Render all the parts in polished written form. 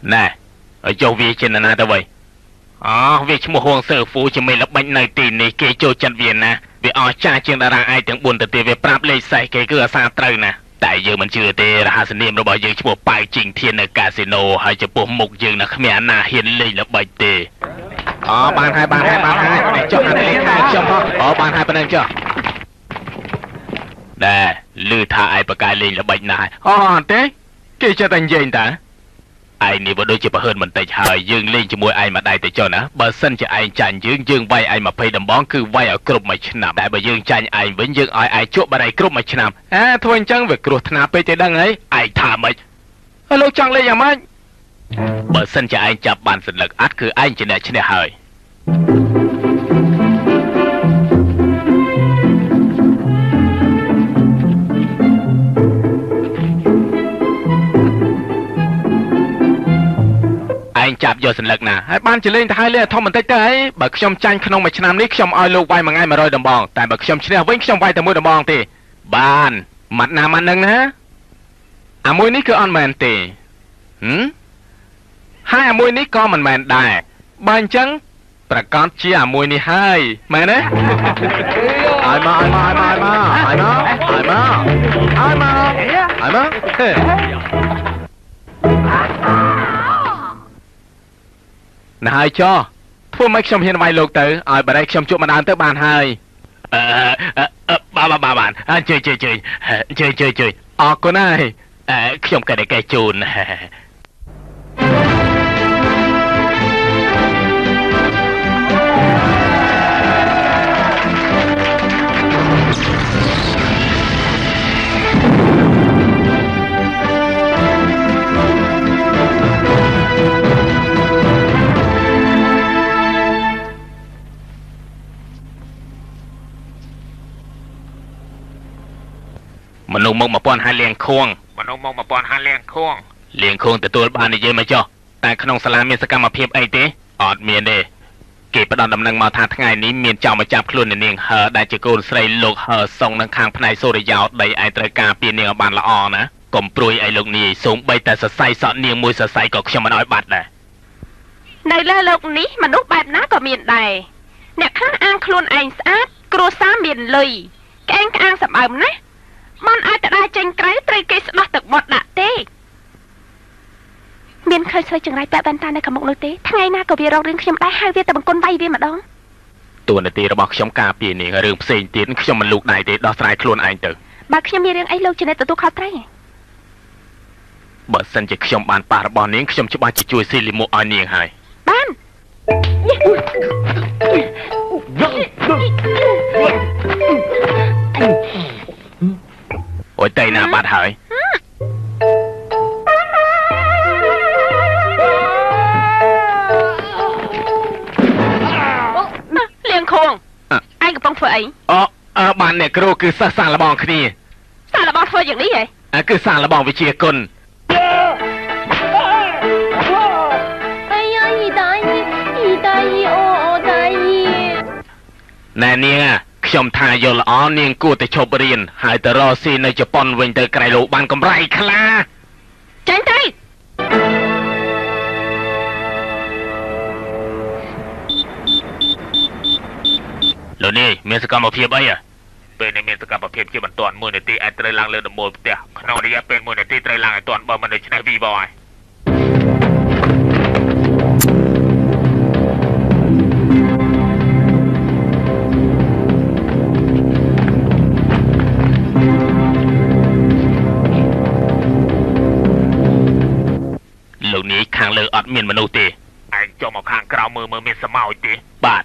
nè ở châu vi trên là tao vậy việc mua hoàng sở phú cho mình là bệnh này tìm này kê châu chân viên nè vì cha trên đã ra ai tiếng buồn từ tiền về prap lấy sai cái cửa xa trời nè tại giờ mình chưa tê là hai sinh niệm nó bảo giờ mua bài trình thiên ở casino hay cho bộ mục dương là khmer na hiền linh là bệnh tê bàn hai này cho anh lấy hai cho bàn hai bên đây chưa nè lư tha ai bạc ai linh là bệnh này thế cái cho thành gì ta aiนี่บ่ដូចជាប្រហឺនបន្តិចហើយយើងលេងជាមួយឯងមកដៃទៅចុះណាបើសិនជាឯងចាញ់យើងវាយឯង20ដំបងគឺវាយឲ្យគ្រប់មួយឆ្នាំតែបើយើងចាញ់ឯងវិញយើងឲ្យឯងជក់បារីគ្រប់មួយឆ្នាំធ្វើអញ្ចឹងវាគ្រោះថ្នាក់ពេកទេដឹងហីឯងថាម៉េចលោកចង់លេងយ៉ាងម៉េចបើសិនជាឯងចាប់បានសន្លឹកអត់គឺឯងជាអ្នកឈ្នះហើយឯងចាប់យកសន្លឹកណាហើយបានជលេងទៅហើយលេងធំបន្តិចទៅហើយបើខ្ញុំចាញ់ក្នុងមួយឆ្នាំនេះខ្ញុំឲ្យលោកវាយមួយថ្ងៃ100ដំបងតែបើខ្ញុំឈ្នះវិញខ្ញុំវាយតែ1ដំបងទេបានម៉ាត់ណាម៉ាត់នឹងណាអាមួយនេះគឺអត់មែនទេហើយអាមួយនេះក៏មិនមែនដែរបើអញ្ចឹងប្រកាសជាអាមួយនេះហើយមែនទេឲ្យមកណាហើយចោធ្វើម៉េចខ្ញុំហ៊ានវាយលោកទៅឲ្យបារីខ្ញុំជួបម្ដងទៅបានហើយបានជួយអរគុណហើយខ្ញុំក៏ได้កែជូនមនុស្សមក1000ហើយលៀងខួងលៀងខួងទទួលបាននិយាយមកចុះតែក្នុងសាលាមានសកម្មភាពអីទេអត់មានទេគេផ្ដល់ដំណឹងមកថាថ្ងៃនេះមានចៅមកចាប់ខ្លួននាងហឺដែលជាកូនស្រីលោកហឺសុងនៅខាងផ្នែកសូរិយោដីឯត្រូវការពីនាងឲ្យបានល្អណាកុំព្រួយអីលោកនាយសូម្បីតែសរសៃសក់នាងមួយសរសៃក៏ខ្ញុំមិនឲ្យបាត់ដែរនៅលើលោកនេះមនុស្សបែបណាក៏មានដែរអ្នកខ្លះអាងខ្លួនឯងស្អាតគ្រួសារមានលុយក្អេងក្អាងសម្បើមណាមិនអាចទៅដើរចេញក្រៅត្រូវគេស្ដោះទឹកបត់ដាក់ទេមានឃើញស្រីចង្រៃពាក់វ៉ែនតានៅខាងមុខនោះទេថ្ងៃណាក៏វារករឿងខ្ញុំដែរហើយវាទៅបង្គន់វាយវាម្ដងតួនាទីរបស់ខ្ញុំការពារនាងរឿងផ្សេងទៀតខ្ញុំមិនលូកដៃទេដោះស្រាយខ្លួនឯងទៅបើខ្ញុំមានរឿងអីលោកជាអ្នកទទួលខុសត្រូវបើសិនជាខ្ញុំបានប៉ះរបស់នាងខ្ញុំច្បាស់ជាជួយស៊ីលីមុខឲ្យនាងហើយបានអូយតៃណាបាត់ហើយលៀងខួងឯងកំពុងធ្វើអីបានអ្នកគ្រូគឺសិស្សសាកល្បងគ្នាសាកល្បងធ្វើយ៉ាងនេះហ៎គឺសាកល្បងវិជ្ជាគុណណែនាងខ្ញុំថាយល់ល្អនាងគួរតែឈប់រៀនហើយទៅរកស៊ីនៅជប៉ុនវិញទៅក្រៃលោកបានកម្រៃខ្លាចេញទៅលោកនេះមានសកម្មភាពអីពេលនេះមានសកម្មភាពជាបន្ទាន់1នាទីអាចត្រូវឡើងលើដំបូលផ្ទះក្នុងរយៈពេល1នាទីត្រូវឡើងឲ្យទាន់បើមិនដូច្នេះវីវ៉ហើយលោកនេះខាងលើអត់មានមនុស្សទេឯងចុះមកខាងក្រៅមើលមានស្មោចទេបាទ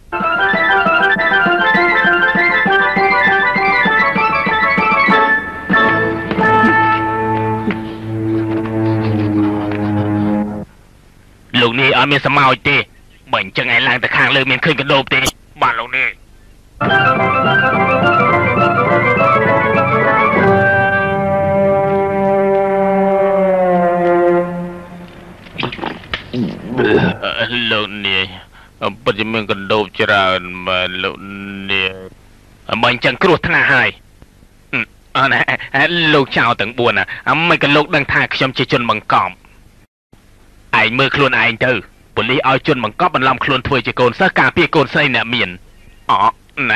លោកនេះអត់មានស្មោចទេបើអញ្ចឹងឯងឡើងទៅខាងលើមានឃើញកណ្ដូបទេបាទលោកនេះលោកនេះពិតជាមានកណ្ដូបច្រើនមែនលោកនេះបើអញ្ចឹងគ្រោះថ្នាក់ហើយលោកចៅទាំង4មិនក៏លោកដឹងថាខ្ញុំជាជនបង្កប់ឯងមើលខ្លួនឯងទៅប៉ូលីសឲ្យជនបង្កប់បន្លំខ្លួនធ្វើជាកូនសិស្សការពារកូនស្រីអ្នកមានណែ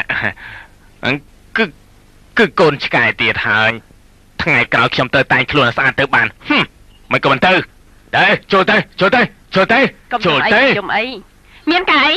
គឺកូនឆ្កែទៀតហើយថ្ងៃក្រោយខ្ញុំទៅតែងខ្លួនស្អាតទៅបានមិនក៏មិនទៅទៅចូលទៅខ្ញុំអីមានកែ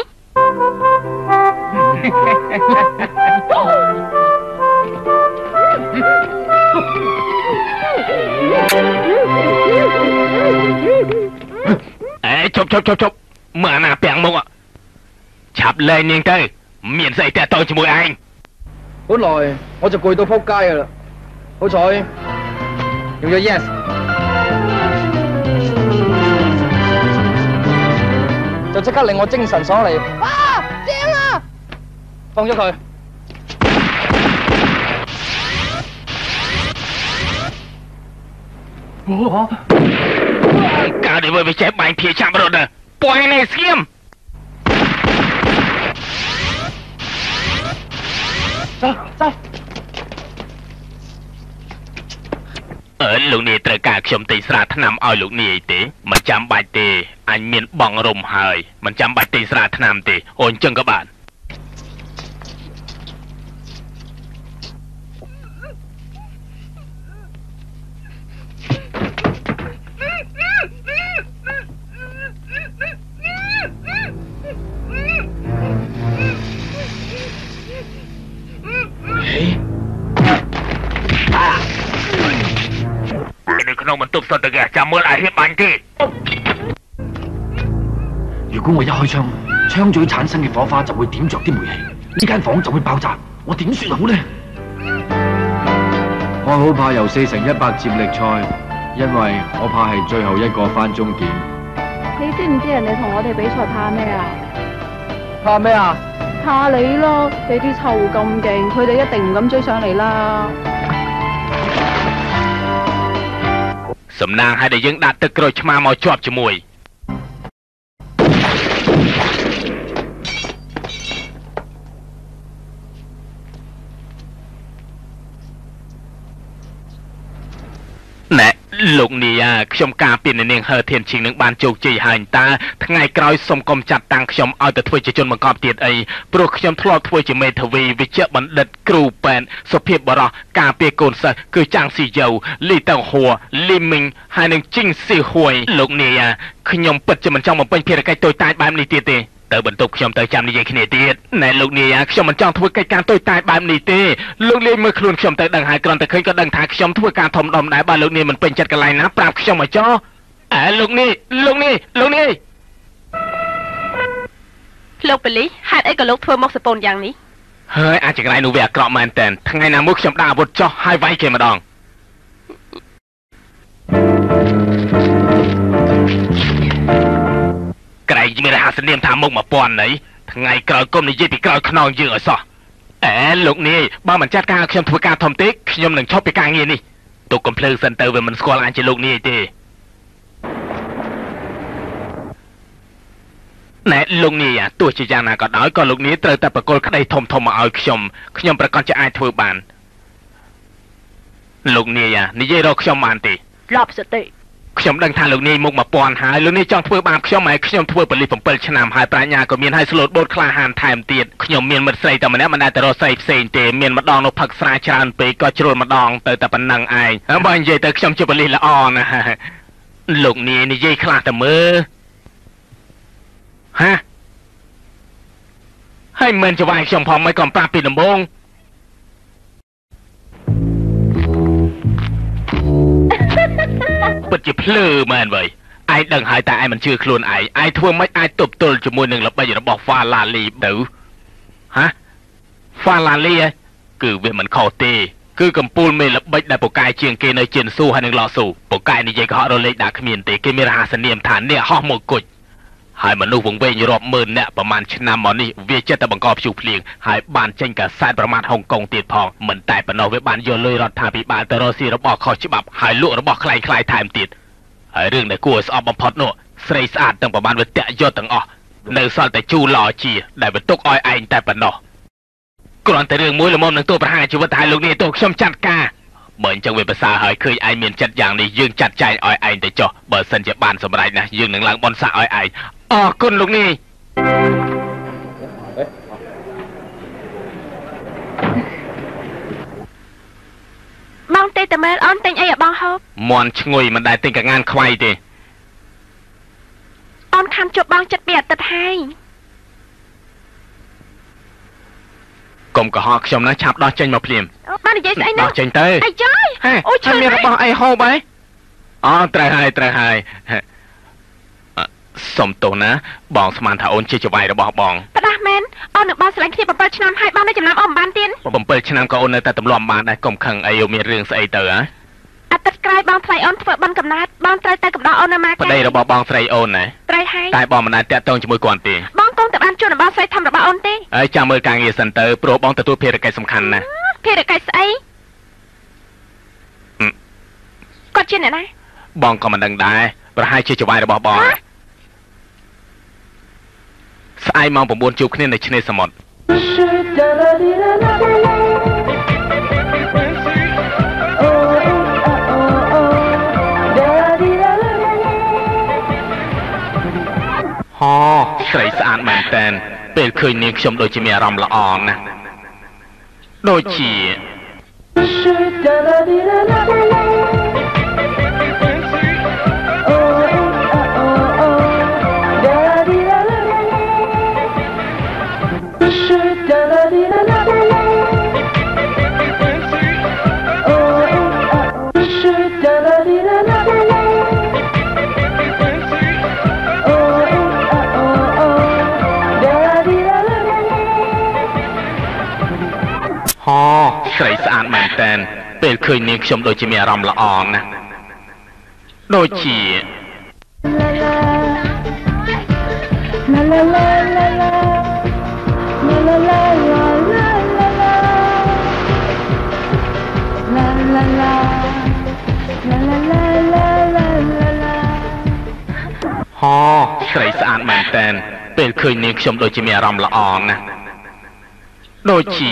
ជប់មើលអាណាពាំងមុខឆាប់លេងនាងទៅមានស្អីតែតជាមួយឯង本來我就攰到撲街㗎啦，好彩用咗 yes， 就即刻令我精神爽利。哇，正啊！放咗佢。 Cả để với chế bánh phía chạm rồi nè Bói này xiêm Sao Ở lúc này trời cảខ្ញុំទីស្រាថ្នាំឲ្យលោកនាយទេមិនចាំបាច់ទេអញមានបងរំហើយមិនចាំបាច់ទីស្រាថ្នាំទេអូនចឹងក៏បានក្នុងបន្ទប់សន្តិការចាំមើលឲ្យហ៊ានបាញ់ទេ如果我一開槍，槍嘴產生嘅火花就會點着啲煤氣，呢間房就會爆炸，我點算好呢？ 我好怕由4x100接力賽，因為我怕係最後一個返終點。 你知唔知人哋同我哋比賽怕咩啊？ 怕咩啊？ 怕你咯！你啲臭咁勁，佢哋一定唔敢追上嚟啦。 សំណាងឲ្យតែយើងដាក់ទឹកក្រូចឆ្មាមកជាប់ជាមួយណែលោកនាយខ្ញុំការពីនាងហើធានឈីងនឹងបានជោគជ័យហើយតើថ្ងៃក្រោយសូមកុំចាត់តាំងខ្ញុំឲ្យទៅធ្វើជាជនបង្កប់ទៀតអីព្រោះខ្ញុំធ្លាប់ធ្វើជាមេធាវីវិជ្ជបណ្ឌិតគ្រូពេទ្យសុភាពបរោះការពារកូនសិស្សគឺចាងស៊ីយ៉ូលីតងហួរលីមីងហើយនឹងជីងស៊ីហួយលោកនាយខ្ញុំពិតជាមិនចង់បំពេញភារកិច្ចតូចតាចបែបនេះទៀតទេទៅបន្ទប់ខ្ញុំទៅចាំនិយាយគ្នាទៀតណែលោកនាយខ្ញុំមិនចង់ធ្វើកិច្ចការតូចតាចបែបនេះទេលោកនាយមើលខ្លួនខ្ញុំទៅដឹងហើយគ្រាន់តែឃើញក៏ដឹងថាខ្ញុំធ្វើការធំដុំដែរបើលោកនាយមិនពេញចិត្តកន្លែងណាប្រាប់ខ្ញុំមកចោលោកនាយលោកប៉ូលីសហេតុអីក៏លោកធ្វើមកសពូនយ៉ាងនេះហើយអាចកន្លែងនោះវាអាក្រក់មែនតើថ្ងៃណាមួយខ្ញុំដាក់អាវុធចោះហើយវាយគេម្ដងក្រែងមានរហស្សនាមថាមុខ1000នៃថ្ងៃក្រោយកុំនិយាយពីក្រោយខ្នងយើងឲ្យសោះលោកនាយបើមិនចាត់ការខ្ញុំធ្វើការធំទេខ្ញុំនឹងឈប់ពីការងារនេះទុកកំភ្លើងសិនទៅវាមិនស្គាល់អញជាលោកនាយទេណែលោកនាយទោះជាយ៉ាងណាក៏ដោយក៏លោកនាយត្រូវតែប្រកល់ក្តីធំមកឲ្យខ្ញុំប្រកាសជាអាចធ្វើបានលោកនាយនិយាយរកខ្ញុំបានទេឡប់សតិខ្ញុំដឹងថាលោកនាយមុខ1000ហើយលោកនាយចង់ធ្វើបាបខ្ញុំហើយខ្ញុំធ្វើប៉ូលីស7ឆ្នាំហើយប្រាជ្ញាក៏មានហើយស្លូតបូតក្លាហានថែមទៀតខ្ញុំមានមិត្តស្រីតែម្នាក់មិនដែលទៅរកស្រីផ្សេងទេមានម្ដងនោះផឹកស្រាច្រើនពេកក៏ជ្រុលម្ដងទៅតែប៉ុណ្ណឹងឯងបើនិយាយទៅខ្ញុំជាប៉ូលីសល្អណាស់លោកនាយនិយាយខ្លះតែមើលហើយមិនច្បាយខ្ញុំផងមិនក៏ប្រាប់ពីដំបូងពិតជាភ្លើមែនvậyឯងដឹងហើយតែឯងមិនជឿខ្លួនឯងធ្វើមិនអាចទប់ទល់ជាមួយនឹងល្បិចរបស់ហ្វាឡាលីទៅហ្វាឡាលីគឺវាមិនខុសទេគឺកំពូលមេល្បិចដែលពូកែជាងគេនៅជិនស៊ូហើយនឹងឡោស៊ូពូកែនិយាយកុហករលេខដាក់គ្មានទេគេមានរហស្សនាមថាអ្នកហោះមកគុជហើយមនុស្សវង្វេងរាប់ម៉ឺនអ្នកប្រហែលឆ្នាំមកនេះវាចិត្តតែបង្កភ្ជុះភ្លៀងហើយបានចេញកាសែតប្រមាថហុងកុងទៀតផងមិនតែប៉ុណ្ណោះវាបានយកលុយរដ្ឋាភិបាលទៅរកស៊ីរបស់ខុសច្បាប់ហើយលក់របស់ខ្លាំងថែមទៀតហើយរឿងដែលគួរស្អប់បំផុតនោះស្រីស្អាតទាំងប្រហែលវាតាក់យកទាំងអស់នៅសល់តែជូឡជាដែលវាទុកឲ្យឯងតែប៉ុណ្ណោះគ្រាន់តែរឿងមួយល្មមនឹងទោសប្រហារជីវិតហើយលោកនាយទោសខ្ញុំចាត់ការបើអញ្ចឹងវាភាសាហើយឃើញឯងមានចិត្តយ៉ាងនេះយើងចាត់ចែងឲ្យឯងទៅចុះបើសិនជាបានសម្រេចណាយើងនឹងឡើងបនសាក់ឲ្យឯងអរគុណលោកនេះបងទេតែមើលអូនទិញអីឲ្យបងហូបមន់ឈ្ងុយមិនដែលទិញកងានខ្វៃទេអូនខាំជប់បងចិត្តពីអាទិត្យហើយកុំកុហកខ្ញុំណាឆាប់ដោះចេញមកភ្លាមបាននិយាយស្អីណាដោះចេញទៅអីចាយអូយមានរបស់អីហូបហ៎អូត្រូវហើយសុំទោសណាបងស្មានថាអូនជាចវាយរបស់បងផ្ដាស់មែនអូននឹងបងស្រឡាញ់គ្នា7ឆ្នាំហើយបងនៅចំណាំអូនបានទៀត 7ឆ្នាំក៏អូននៅតែទម្លាប់បានដែរកុំខឹងអីមានរឿងស្អីទៅហ៎អាទិត្យក្រោយបងថ្លៃអូនធ្វើបន់កំណត់បងត្រូវទៅកំដរអូននៅម៉ាកប្តីរបស់បងស្រីអូនណាត្រូវហើយតែបងមិនដែលតាក់ទងជាមួយគាត់ទេបងកុំតែបានជួបរបស់ស្រីធំរបស់អូនទេហើយចាំមើលការងារសិនទៅព្រោះបងទទួលភារកិច្ចសំខាន់ណាស់ភារកិច្ចស្អីគាត់ជាអ្នកណាបងក៏មិនដឹងដែរប្រហែលជាចវាយរបស់បងស្អែកម៉ោង9ជួបគ្នានៅឆ្នេរសមុទ្រហោស្រីស្អាតមែនតើពេលឃើញនាងខ្ញុំដូចជាមានអារម្មណ៍ល្អណាស់ដូចជាស្រីស្អាតមែនតើពេលឃើញនាងខ្ញុំដូចជាមានអារម្មណ៍ល្អណាស់ដូចជាហោស្រីស្អាតមែនតើពេលឃើញនាងខ្ញុំដូចជាមានអារម្មណ៍ល្អណាស់ដូចជា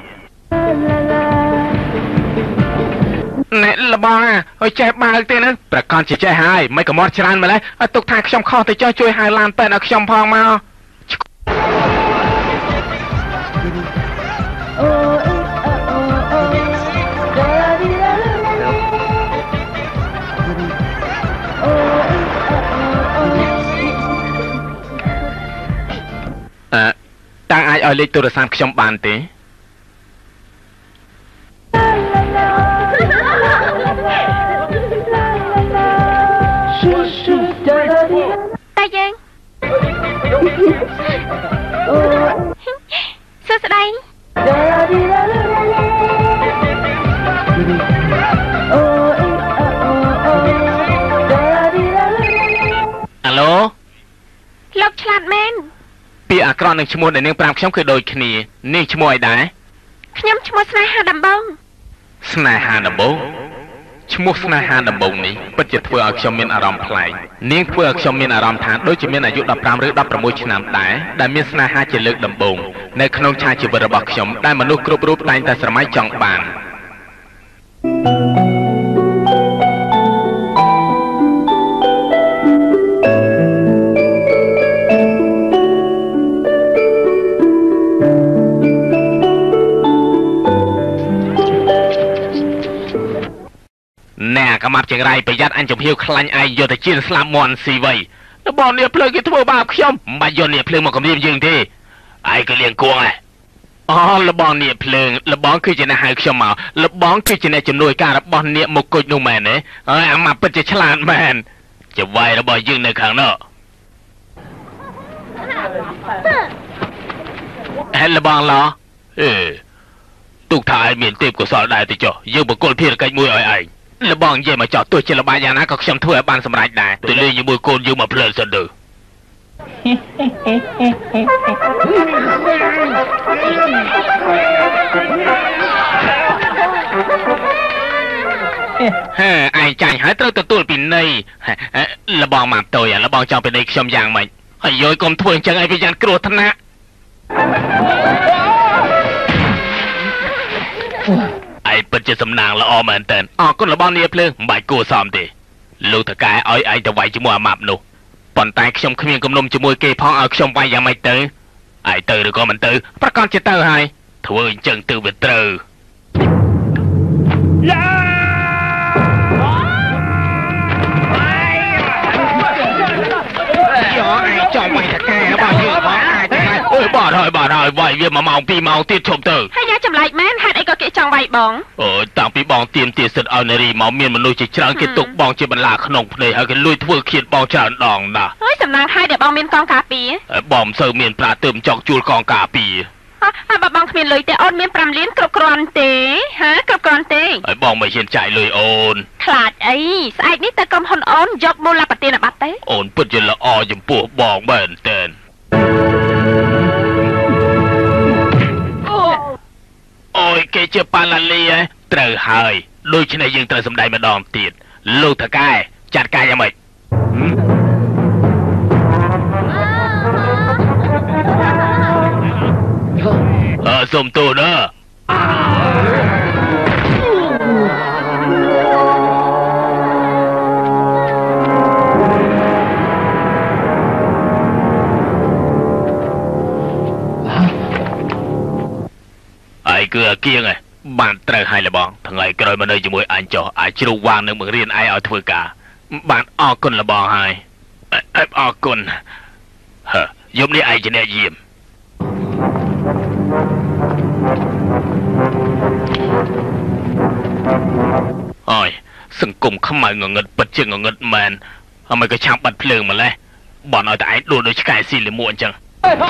ណែលបងឲ្យចេះបើកទេណាប្រកាសជាចេះហើយមិនក៏មកច្រើនម្ល៉េះឲ្យទុកថាខ្ញុំខុសទៅចុះជួយហៅឡានពេទ្យឲ្យខ្ញុំផងមកតាំងអាចឲ្យលេខទូរស័ព្ទខ្ញុំបានទេតែយើងសួស្ដីអាឡូលោកឆ្លាតមែនពាក្យអាក្រក់នឹងឈ្មោះដែលនាងប្រាប់ខ្ញុំគឺដូចគ្នានាងឈ្មោះអីដែរខ្ញុំឈ្មោះស្នេហាដំបងស្នេហាដំបងឈ្មោះស្នេហាដំបងនេះពិតជាធ្វើឲ្យខ្ញុំមានអារម្មណ៍ប្លែកនាងធ្វើឲ្យខ្ញុំមានអារម្មណ៍ថាដូចជាមានអាយុ15ឬ16ឆ្នាំដែរដែលមានស្នេហាជាលើកដំបូងនៅក្នុងឆាកជីវិតរបស់ខ្ញុំដែលមនុស្សគ្រប់រូបតែងតែស្រមៃចង់បានណែកំាប់ចង្រៃប្រយ័ត្នអញចំហៀវខ្លាញ់ឯងយកទៅជៀនស្លាប់មន់ស៊ីវៃរបស់នេះភ្លើងគេធ្វើបាបខ្ញុំមិនបាច់យកនេះភ្លើងមកគំរាមយើងទេឯងក៏លៀងគួងហ៎អូរបស់នេះភ្លើងរបស់គឺជាអ្នកហៅខ្ញុំមករបស់គឺជាអ្នកជំនួយការរបស់អ្នកមកគុជនោះមែនទេហើយអាម៉ាពិតជាឆ្លាតមែនចវាយរបស់យើងនៅខាងនោះហេរបស់ឡោទុកថាឯងមានទេពកោសលដែរទៅចុះយើងបកគលភារកិច្ចមួយឲ្យឯងលបងនិយាយមកចោះទោះជាលបាយយ៉ាងណាក៏ខ្ញុំធ្វើឲ្យបានសម្រេចដែរទៅលេងជាមួយកូនយើងមកភ្លើសិនទៅហេឯងចាញ់ហើយត្រូវទទួលពីនៃលបងមកតូចលបងចង់ពីនៃខ្ញុំយ៉ាងម៉េចហើយយយកុំធ្វើអញ្ចឹងឲ្យវាយ៉ាងគ្រោះថ្នាក់ ai bật cho sầm nàng là o mền tên con là bao nhiêu plương bài cô xòm thì lưu thật cái aiจะไหวจะมัวมับนูปอนตายขยมขมิ้นกำนมจะมวยเกยพอขยมไปยังไม่ตื่นไอ้ตื่นหรือก็มันตื่นประกอบจะตื่นให้ถือจังตื่นเป็นตื่นจอมไปตะแกรงบ่ยืดบ่ไอ้ตะแกรงบ่ถอยไหวเวียมาเมาปีเมาตีชมตื่นให้ยาจำไรแม่นให้ไอ้ก็เกะจังไหวบองต่างปีบองเตรียมสุดเอาในรีเมาเมียนมนุษย์จะจางเกตุกบองจะบรรลาขนมเพลย์ให้กันลุยทั่วเขียดบองจานดองนะเฮ้ยสำนักให้เดี๋ยวบองเมียนกองกาปีบอมเซอร์เมียนปลาเติมจอกจูลกองกาปีบองเมียนเลยแต่ออนเมียนปรำเลี้ยนกรบกรอนเตะฮะกรบกรอนเตะบองไม่เห็นใจเลยโอนขลาดไอ้สายนี่แต่กำฮอนออนยกมูลปฏิณบัติเตะโอนปุ่นจนละออยังปวดบองเบิ่นเต้นโอ้ยเกเจปาลาเลียเตอหายโดยชนยังเตอสมได้มาดอมติดลูกตะกายจัดการยังไงสมตูเนอะไอ้เกลือเกี้ยงไงบ้านเตอให้ละบองทั้งไงกระโดดมาเลยจมวยอันจ่อไอ้ชิรุวางหนึ่งมือเรียนไอ้เอาทวกาบ้านออกกุนละบองให้ไอ้ออกกุนยมนี้ไอ้จะเนี่ยยิ้มโอ้ยสังคมขมายเงินปัจจัยเงินแมนทำไมก็ช่างบัดเพลิงมาเลยบ่อนเอาแต่ไอ้โดนโดยชกายซีหรือมวนจัง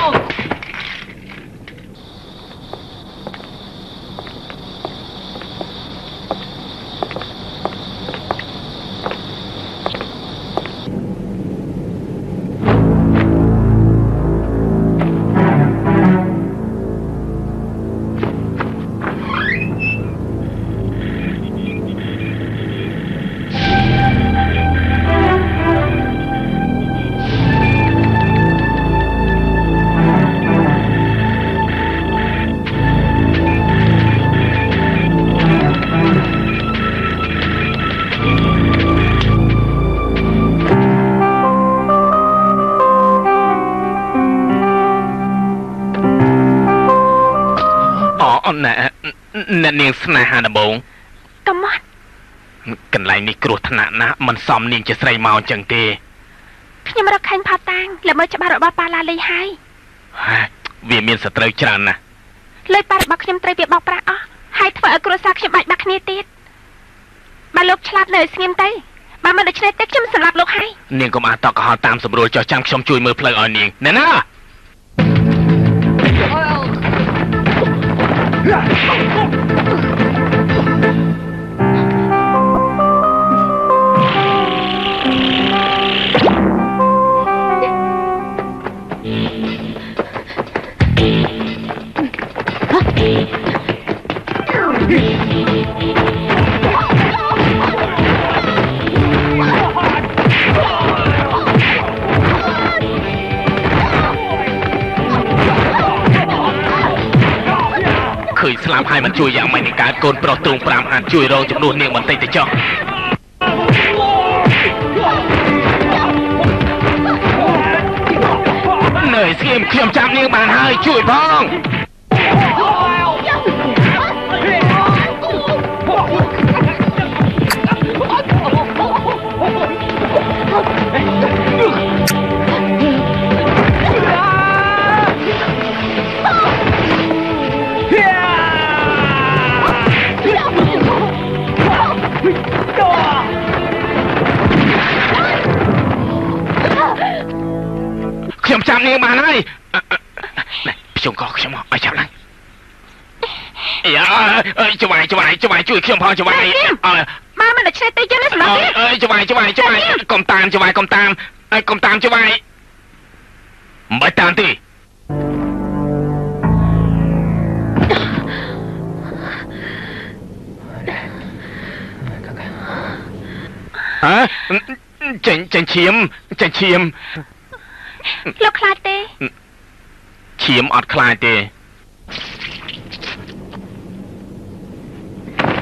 นั่นเนียงสนาหานะบงกำมัดกันไรนี่กลัวถนัดนะมันซ้อมเนียงจะใส่เมาจังเตพี่ยังมารักใครพาตังแล้วเมื่อจะบาร์บาปาลาเลยให้เวียนเมียนสตรีจานนะเลยปาร์บักยมเตยเบียบอกปลาอ๋อให้เธอเอากระซักยมใบบักเนติดบาลกฉลาดเลยสเงียมเตยบามันเด็กชายเต็กยมสลับลกให้เนียงก็มาต่อกับหอตามสำรวจจอจังชมจุยมือเพลิงอ่อนเนียงนั่นนะเคยสลามให้มันช่วยอย่างไม่ในการโกนปลดตรงปรามอาจช่วยรองจำนวนเนียงมันเตยแต่จ่อเหนื่อยเสียมเขียมจับเนียงบานให้ช่วยพ้องขยมจับเนียงมาเลยพี่ชงก็ขยมไอ้จับเลยจะไหวช่วยขยมพอจะไหวมามันเด็กชายเตยยันนะสำหรับจะไหวกลมตามจะไหวกลมตามจะไหวไม่ตามตีจันเชียมเราคลาเตเชียมอดคลายเต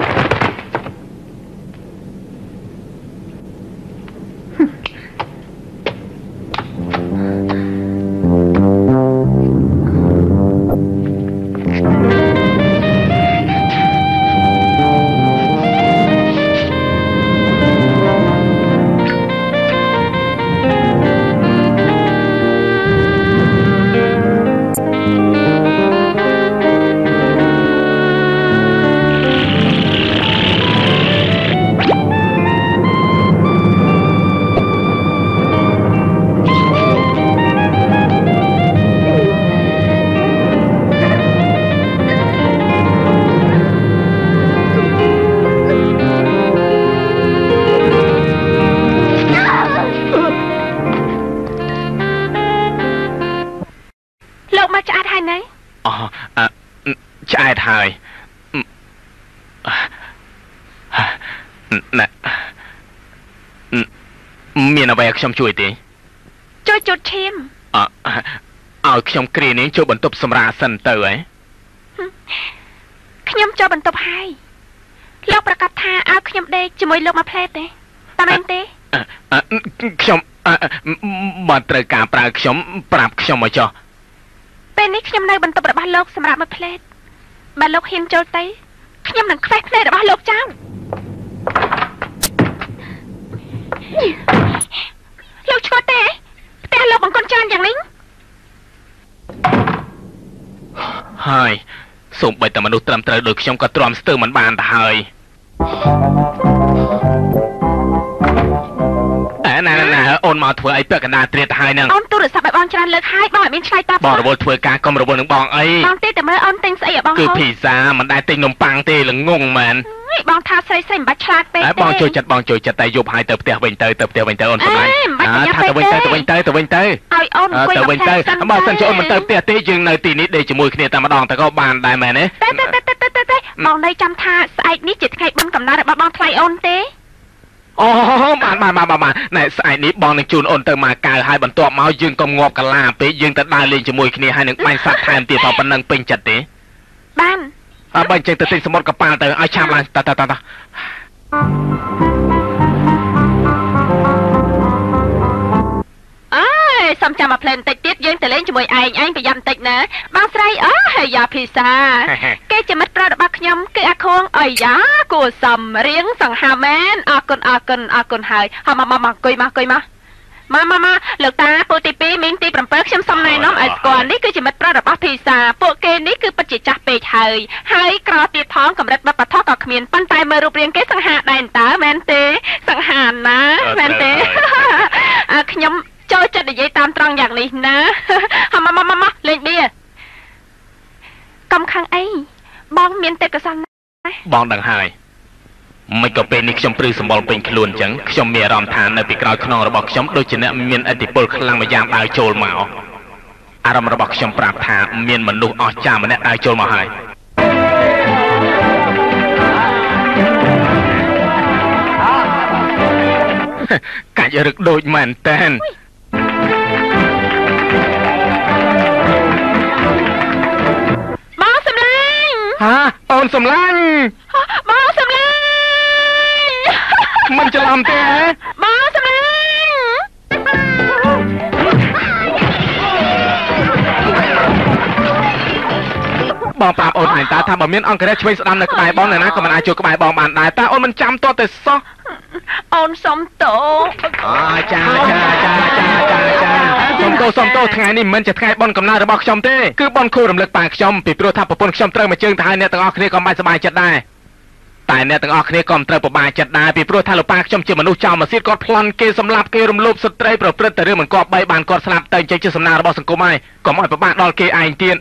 ណែមានអ្វីឲ្យខ្ញុំជួយទេជួយជូតឈាមឲ្យខ្ញុំគ្រានេះចូលបន្ទប់សម្រាប់សិនទៅហ៎ខ្ញុំចូលបន្ទប់ហើយលោកប្រកាសថាឲ្យខ្ញុំដេកជាមួយលោកមកផ្លែតទេតាមមែនទេខ្ញុំបើត្រូវការប្រើខ្ញុំប្រាប់ខ្ញុំមកចុះពេលនេះខ្ញុំនៅបន្ទប់របស់លោកសម្រាប់មកផ្លែតបើលោកហ៊ានចូលទៅខ្ញុំនឹងខ្វេះភ្នែករបស់លោកចោលលោកឆ្កត់ទេផ្ទះលោកបង្កន់ច្រើនយ៉ាងនេះហើយសូម្បីតែមនុស្សត្រឹមត្រូវដូចខ្ញុំក៏ទ្រាំស្ទើរមិនបានទៅហើយណែអូនមកធ្វើអីពាក់កណ្ដាលត្រៀតទៅហើយនឹងអូនទូរស័ព្ទឲ្យបងច្រើនលើកហើយបងអត់មានឆ្លើយតបបងរវល់ធ្វើការកុំរវល់នឹងបងអីបងទេតែមើលអូនទិញស្អីឲ្យបងគឺភីសាមិនដែលទិញនំប៉័ងទេល្ងងមែនបងថាស្រីមិនបាច់ឆ្លាតពេកទេបងជួយចិត្តតែយប់ហើយទៅផ្ទះវិញទៅអូនសម្លាញ់ថាទៅវិញទៅឲ្យអូនអង្គុយទៅវិញទៅបើសិនជាអូនមិនទៅផ្ទះទេយើងនៅទីនេះដេកជាមួយគ្នាតែម្ដងទៅក៏បានដែរមែនទេបងនៅចាំថាស្អែកនេះជាថ្ងៃបុណ្យកំណើតរបស់បងថ្លៃអូនទេអូបានណែស្អែកនេះបងនឹងជូនអូនទៅមកកៅហើយបន្ទាប់មកយើងកុំងាប់កាឡាពេកយើងទៅដើរលេងជាមួយគ្នាហើយនឹងបាញ់សត្វថែមទៀតប៉ុណ្ណឹងពេញចិត្តទេបានបើអញ្ចឹងទៅទិញសមុទ្រកប៉ាល់ទៅឲ្យឆាប់ឡើងតសំចាំមកផ្លែបន្តិចទៀតយើងទៅលេងជាមួយឯងប្រយ័ត្នបន្តិចណាបងស្រីហើយយ៉ាភីសាគេជាមិត្តប្រុសរបស់ខ្ញុំគឺអាខួងអីយ៉ាគួសំរៀងសង្ហាមែនអរគុណហើយមកអង្គុយមកលោកតាពួកទី2មីងទី7ខ្ញុំសូមណែនាំឲ្យស្គាល់នេះគឺជាមិត្តប្រុសរបស់ភីសាពួកគេនេះគឺពិតជាចាស់ពេកហើយក្រទៀតផងកម្រិតបបថក៏គ្មានប៉ុន្តែមើលរូបរាងគេសង្ហាដែរតើមែនទេសង្ហាណាមែនទេខ្ញុំចូលចិត្តនិយាយតាមត្រង់យ៉ាងនេះណាមកលេងបៀកំខាងអីបងមានទេពកោសល្យណាបងដឹងហើយមិនក៏ពេលនេះខ្ញុំព្រឺសម្បល់ពេញខ្លួនអញ្ចឹងខ្ញុំមានអារម្មណ៍ថានៅពីក្រោយខ្នងរបស់ខ្ញុំដូចជាអ្នកមានឥទ្ធិពលខ្លាំងម្យ៉ាងដើរចូលមកអារម្មណ៍របស់ខ្ញុំប្រាប់ថាមានមនុស្សអស្ចារ្យម្នាក់ដើរចូលមកហើយកាច់រឹកដូចមែនតែនបងសំឡាញ់អូនសំឡាញ់បងសំឡាញ់មិនច្រឡំទេបងសំឡាញ់បងប្រាប់អូនឯងតាថាបើមានអង្គរៈឆ្វេងស្ដាំនៅក្បែរបងណាក៏មិនអាចចូលក្បែរបងបានដែរតែអូនមិនចាំទាត់តែសោះអូនសុំទោចាសុំទោថ្ងៃនេះមិនមែនជាថ្ងៃបុណ្យកំណើតរបស់ខ្ញុំទេគឺបុណ្យខួបរំលឹកប៉ាខ្ញុំពីព្រោះថាប្រពន្ធខ្ញុំត្រូវមកជើងទៅហើយអ្នកទាំងអស់គ្នាក៏មិនសប្បាយចិត្តដែរតែអ្នកទាំងអស់គ្នាក៏មិនត្រូវពិបាកចិត្តដែរពីព្រោះថាលោកប៉ាខ្ញុំជាមនុស្សចោលមកសៀតគាត់ប្លន់គេសម្លាប់គេរំលោភស្ត្រីប្រព្រឹត្តតែរឿងមិនគប្បីបានគាត់ស្លាប់ទៅចេញជាសំណាងរបស់សង្គមហើយកុំឲ្យពិបាកដល់គេឯងទៀត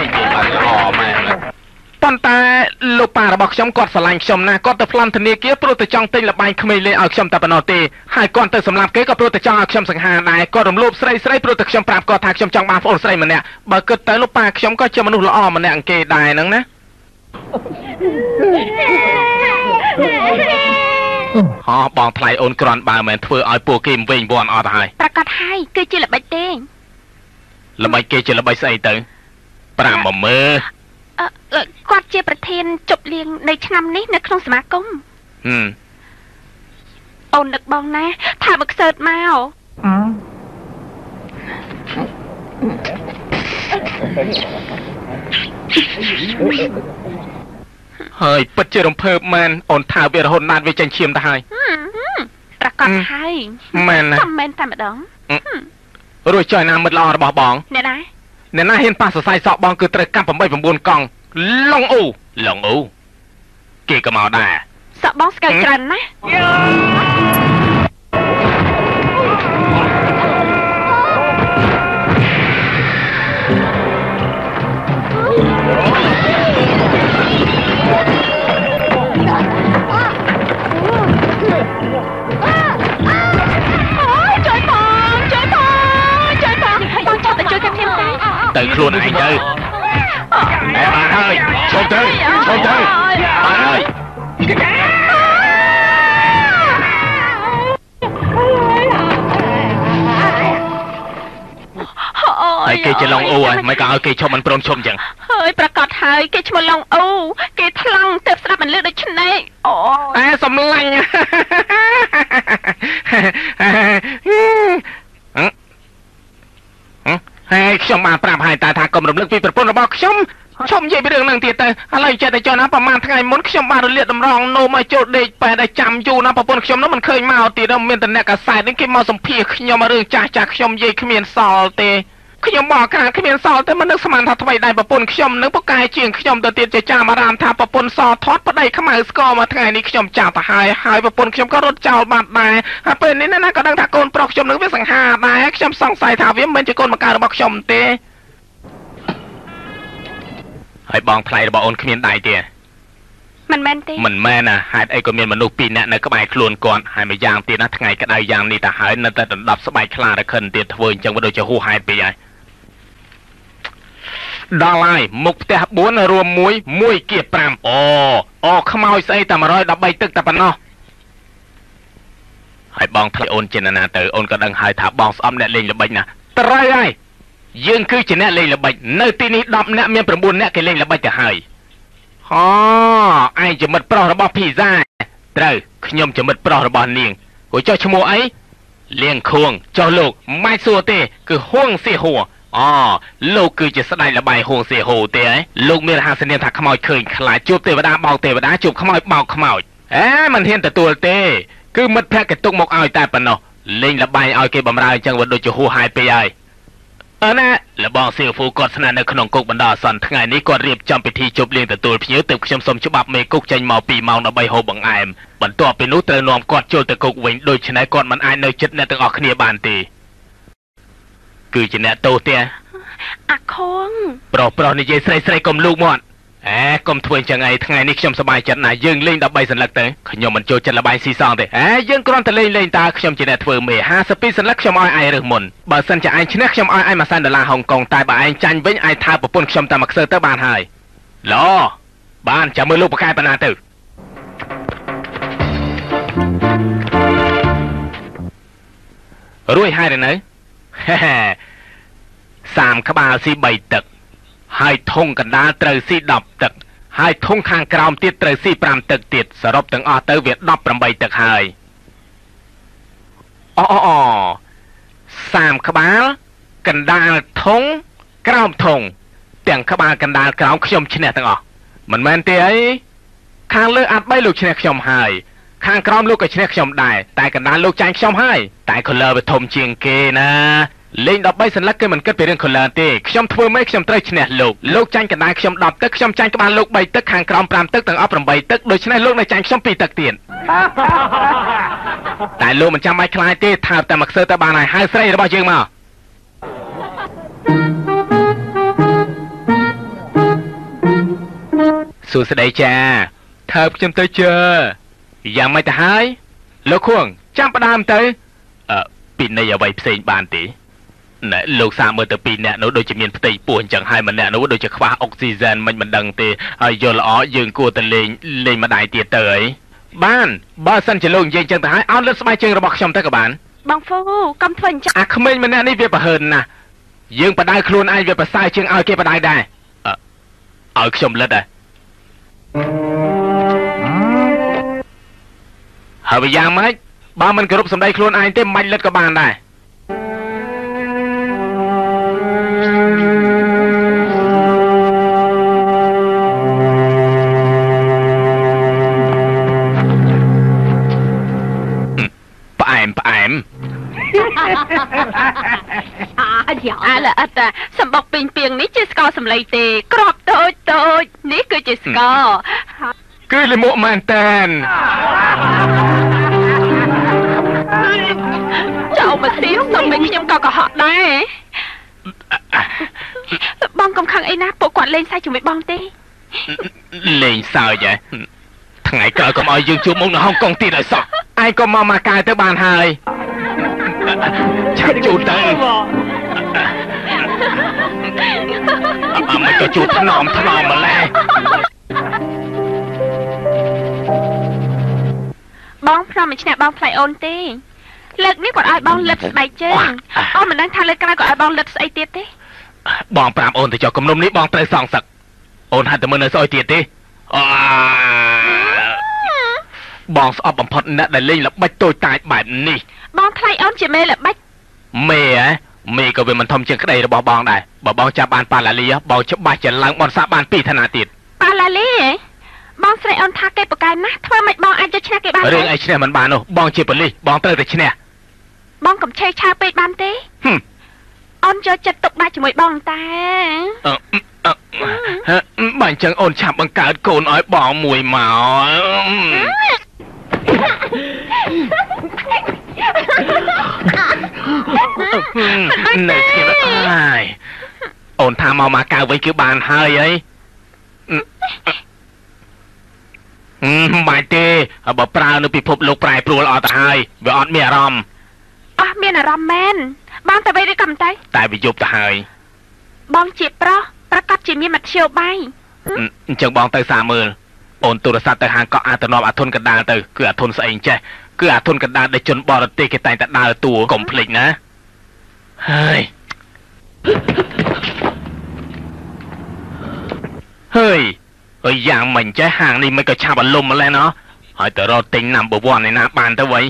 ប៉ុន្តែលោកប៉ារបស់ខ្ញុំគាត់ស្រឡាញ់ខ្ញុំណាស់គាត់ទៅប្លន់ធនាគារព្រោះតែចង់ទិញលបាយក្មេងលេងឲ្យខ្ញុំតែប៉ុណ្ណោះទេហើយគាត់ទៅសម្លាប់គេក៏ព្រោះតែចង់ឲ្យខ្ញុំសង្ហាដែរគាត់រំលោភស្រីព្រោះតែខ្ញុំប្រាប់គាត់ថាខ្ញុំចង់បានប្អូនស្រីម្នាក់បើគិតទៅលោកប៉ាខ្ញុំក៏ជាមនុស្សល្អម្នាក់អង្គគេដែរហ្នឹងណាបងថ្លៃអូនក្រាន់បើមិនធ្វើឲ្យពួកគេវិញវាន់អត់ទៅហើយប្រកាសហើយគឺជាល្បិចទេល្បិចគេជាល្បិចស្អីទៅប្រាំមកមើលគាត់ជាប្រធានជប់លៀងនៃឆ្នាំនេះនៅក្នុងសមាគមអូននឹកបងណាថាមកខ្សើតមកហើយពិតជារំភើបមែនអូនថាវារហូតណាស់វាចាញ់ឈាមទៅហើយប្រកាសហើយមែនណាមែនតែម្ដងរួចចុះណាមិត្តល្អរបស់បងអ្នកណាហ៊ានប៉ះសរសៃសក់បងគឺត្រូវកាប់8 9កង់ឡុងអូគេក៏មកដែរសក់បងស្កៅច្រើនណាស់ទៅខ្លួនឯងទៅបានហើយឈប់ទៅបានហើយគេច្រឡងអូមិនក៏ឲ្យគេឈប់មិនព្រមឈប់ចឹងហើយប្រកាសហើយគេឈ្មោះឡងអូគេថ្លង់ទៅស្ដាប់មិនលឺដូចឆ្នេរអូតែសំឡាញ់ហើយខ្ញុំបានប្រាប់ហើយតែថាកុំរំលឹកពីប្រពន្ធរបស់ខ្ញុំឈប់និយាយពីរឿងហ្នឹងទៀតទៅឥឡូវចិត្តតែចុះណាប្រហែលថ្ងៃមុនខ្ញុំបានរលាកតម្រង់នោមឲ្យចូលដេកប៉ែតែចាំយូរណាប្រពន្ធខ្ញុំនោះមិនឃើញមកទៀតមានតែអ្នកកាសែតនេះគេមកសម្ភាសខ្ញុំរឿងចាស់ខ្ញុំនិយាយគ្មានសល់ទេខ្ញុំមកក្រានគ្មានសល់ទេមិននឹកស្មានថាថ្មីដែរប្រពន្ធខ្ញុំនឹងប្រកែជាងខ្ញុំទៅទៀតជាចាំអារាមថាប្រពន្ធសធាត់ប្តីខ្មៅស្គរមកថ្ងៃនេះខ្ញុំចាប់ទៅហើយប្រពន្ធខ្ញុំក៏រត់ចោលបាត់ដែរហើយពេលនេះណាក៏ដឹងថាកូនប្រុសខ្ញុំនឹងវាសង្ហាដែរខ្ញុំសង្ស័យថាវាមិនជាកូនមកកើតរបស់ខ្ញុំទេហើយបងថ្លៃរបស់អូនគ្មានដៃទេមិនមែនទេមិនមែនណាហេតុអីក៏មានមនុស្សពីរនាក់នៅក្បែរខ្លួនគាត់ហើយមួយយ៉ាងទៀតណាថ្ងៃក្តៅយ៉ាងនេះទៅហើយនៅតែដណ្ដប់ស្បែកខ្លារខិនទៀតធ្វើអញ្ចឹងវាដូចជាហួសហេតុពេកហើយដល់ហើយមុខផ្ទះ4រួម1គៀប5អូខ្មោចស្អីតែ113ទឹកតែប៉ុណ្ណោះហើយបងថ្លៃអូនចេញណាទៅអូនក៏ដឹងហើយថាបងស្អប់អ្នកលេងល្បិចណាត្រូវហើយយើងគឺជាអ្នកលេងល្បិចនៅទីនេះ10នាក់មាន9នាក់គេលេងល្បិចទៅហើយឯងជាមិត្តប្រុសរបស់ភីហ្សាត្រូវខ្ញុំជាមិត្តប្រុសរបស់នាងគួរចុះឈ្មោះអីលៀងខួងចុះលោកមិនសួរទេគឺហួងសៀហួរលោកគឺជាស្ដេចលបាយហួងសៀហួរទេលោកមានរហស្សនាមថាខ្មោចឃើញខ្លាចជួបទេវតាបោកទេវតាជួបខ្មោចបោកខ្មោចមិនហ៊ានទទួលទេគឺមិត្តភក្តិគេទុកមកឲ្យតែប៉ុណ្ណោះលេងលបាយឲ្យគេបំរើអញ្ចឹងវាដូចជាហួសហេតុពេកហើយណាលបងសៀវហ្វូគាត់ស្នាក់នៅក្នុងគុកបណ្ដោះអាសន្នថ្ងៃនេះគាត់រៀបចំពិធីជប់លៀងទទួលភ្ញៀវទើបខ្ញុំសុំច្បាប់មេគុកចេញមក2ម៉ោងដើម្បីហូបបង្អែមបន្ទាប់ពីនោះត្រូវនាំគាត់ចូលទៅគុកវិញដូច្នេះគាត់មិនអាចនៅជិតអ្នកទាំងអស់គ្នាបានទេគឺជាអ្នកទោសទេអាខងប្រុសនិយាយស្រីកុំលូកមាត់កុំធ្វើអញ្ចឹងឯងថ្ងៃនេះខ្ញុំសប្បាយចិត្តណាស់យើងលេង13សន្លឹកទៅខ្ញុំមិនចូលចិត្តលបាយស៊ីសងទេយើងគ្រាន់តែលេងតើខ្ញុំជាអ្នកធ្វើមេ52សន្លឹកខ្ញុំឲ្យឯងរើសមុនបើសិនជាឯងឈ្នះខ្ញុំឲ្យឯង$100,000ហុងកុងតែបើឯងចាញ់វិញឯងថើប្រពន្ធខ្ញុំតែមួយខ្សើទៅបានហើយឡបានចាំមើលលោកប្រកែប៉ុណ្ណាទៅរួចហើយនៅ30ក្បាលស៊ី3ទឹកហើយធុងកណ្ដាលត្រូវស៊ី10ទឹកហើយធុងខាងក្រោមទៀតត្រូវស៊ី5ទឹកទៀតសរុបទាំងអស់ទៅវា18ទឹកហើយ30ក្បាលកណ្ដាលធុងក្រោមធុងទាំងក្បាលកណ្ដាលក្រោមខ្ញុំឈ្នះទាំងអស់មិនមែនទេអីខាងលើអាត់3លោកឈ្នះខ្ញុំហើយខាងក្រោមលោកក៏ឈ្នះខ្ញុំដែរតែកណ្ដាលលោកចាញ់ខ្ញុំហើយតែ color វាធំជាងគេណាលេង13សន្លឹកគេមិនគិតពីរឿង color ទេខ្ញុំធ្វើម៉េចខ្ញុំត្រូវឈ្នះលោកចាញ់កណ្ដាលខ្ញុំ10ទឹកខ្ញុំចាញ់ក្បាលលោក3ទឹកខាងក្រោម5ទឹកទាំងអស់8ទឹកដូច្នេះលោកនៅចាញ់ខ្ញុំ2ទឹកទៀតតែលោកមិនចាំបាច់ខ្លាចទេថើបតែមកខ្សើទៅបានហើយហៅស្រីរបស់យើងមកសួស្តីចាថើបខ្ញុំទៅចាយ៉ាងម៉េចទៅហើយលោកខួងចាំផ្ដើមទៅពីនៃអ្វីផ្សេងបានទេណែលោកសាមើលទៅ2នាក់នោះដូចជាមានផ្ទៃពោះអញ្ចឹងហើយម្នាក់នោះដូចជាខ្វះអុកស៊ីហ្សែនមិនដឹងទេហើយយល់ល្អយើងគួរតែលេងម្ដាយទៀតទៅអីបានបើសិនជាលោកនិយាយអញ្ចឹងទៅហើយអោនលឹកស្បែកជើងរបស់ខ្ញុំទៅក៏បានបងហ្វូកុំធ្វើអញ្ចឹងក្មេងម្នាក់នេះវាប្រហើនណាស់យើងបដៅខ្លួនឯងវាប្រសើរជាងឲ្យគេបដៅដែរឲ្យខ្ញុំលិតដែរហើយយ៉ាងម៉េចបើមិនគោរពសម្ដីខ្លួនឯងទេមិនលិតក៏បានដែរផ្អែមអាឡអត់តាសម្បុកពីងនេះជាស្ករសម្លៃទេក្របតូចនេះគឺជាស្ករគឺលិមួកមែនតានចូលមកទៀតសុំឲ្យខ្ញុំក៏កុហកដែរបងកុំខឹងអីណាពួកគាត់លេងសើចជាមួយបងទេលេងសើចហ៎ថ្ងៃក្រោយកុំឲ្យយើងជួបមុខនៅហុងកុងទៀតឲ្យសោះឯងក៏មកកាយទៅបានហើយឆាប់ជួបទៅមិនក៏ជួបថ្នមម្ល៉េះបងព្រមមិនឈ្នះបងផ្លៃអូនទេលើកនេះគាត់ឲ្យបងលិតស្បែកជើងអូនមិនដឹងថាលើកក្រោយគាត់ឲ្យបងលិតស្អីទៀតទេบองปราบโอนแต่เจ้ากำนมนี้บองเตยสองสักโอนหัดแต่เมื่อเนยซอยเตียดิบองสอบบำพดนะได้เล่นแล้วใบตัวตายแบบนี้บองใครอ้อมจะเมย์แหละใบเมย์เมย์ก็เป็นมันทำเชียงกระไดระบองได้บองจะบานปาลาลีบองจะบาจะล้างบอลซาบานปีธนาติดปาลาลีบองใส่ออนทาเกปกันนะทำไมบองอาจจะชนะเกบ้านเรื่องไอ้ชนะมันบานโนบองเชียปลีบองเตยแต่ชนะบองกับเชยชาไปบานเต้ออนจะจัดตกได้จมูกบองตาบ้านจังโอนฉับบังการโกนอ้อยบองมวยหมาในเสียงโอนทามาเกาไว้คือบานเฮยไอ้บายเต้บ่ปลาหนูพิภพลูกปลายปลัวออตาเฮยเวออดเมียรอมเมียนารอมแมนบองแต่ไปได้กำใจแต่ไปยุบตาเฮยบองจีบประกับจีมีมัดเชียวใบจังบองเตย30,000โอนตุรศัพท์แต่หางก็อาตนอมอาทนกระดาเตยคืออาทนใส่เองใช่คืออาทนกระดาได้จนบอร์ตีกระต่ายแต่ดาตัวกลมพลิกนะเฮ้ยอย่างเหมือนใจห่างนี่ไม่ก็ชาบอารมณ์มาแล้วเนาะแต่เราติงนำบวรในหน้าบานเตไว้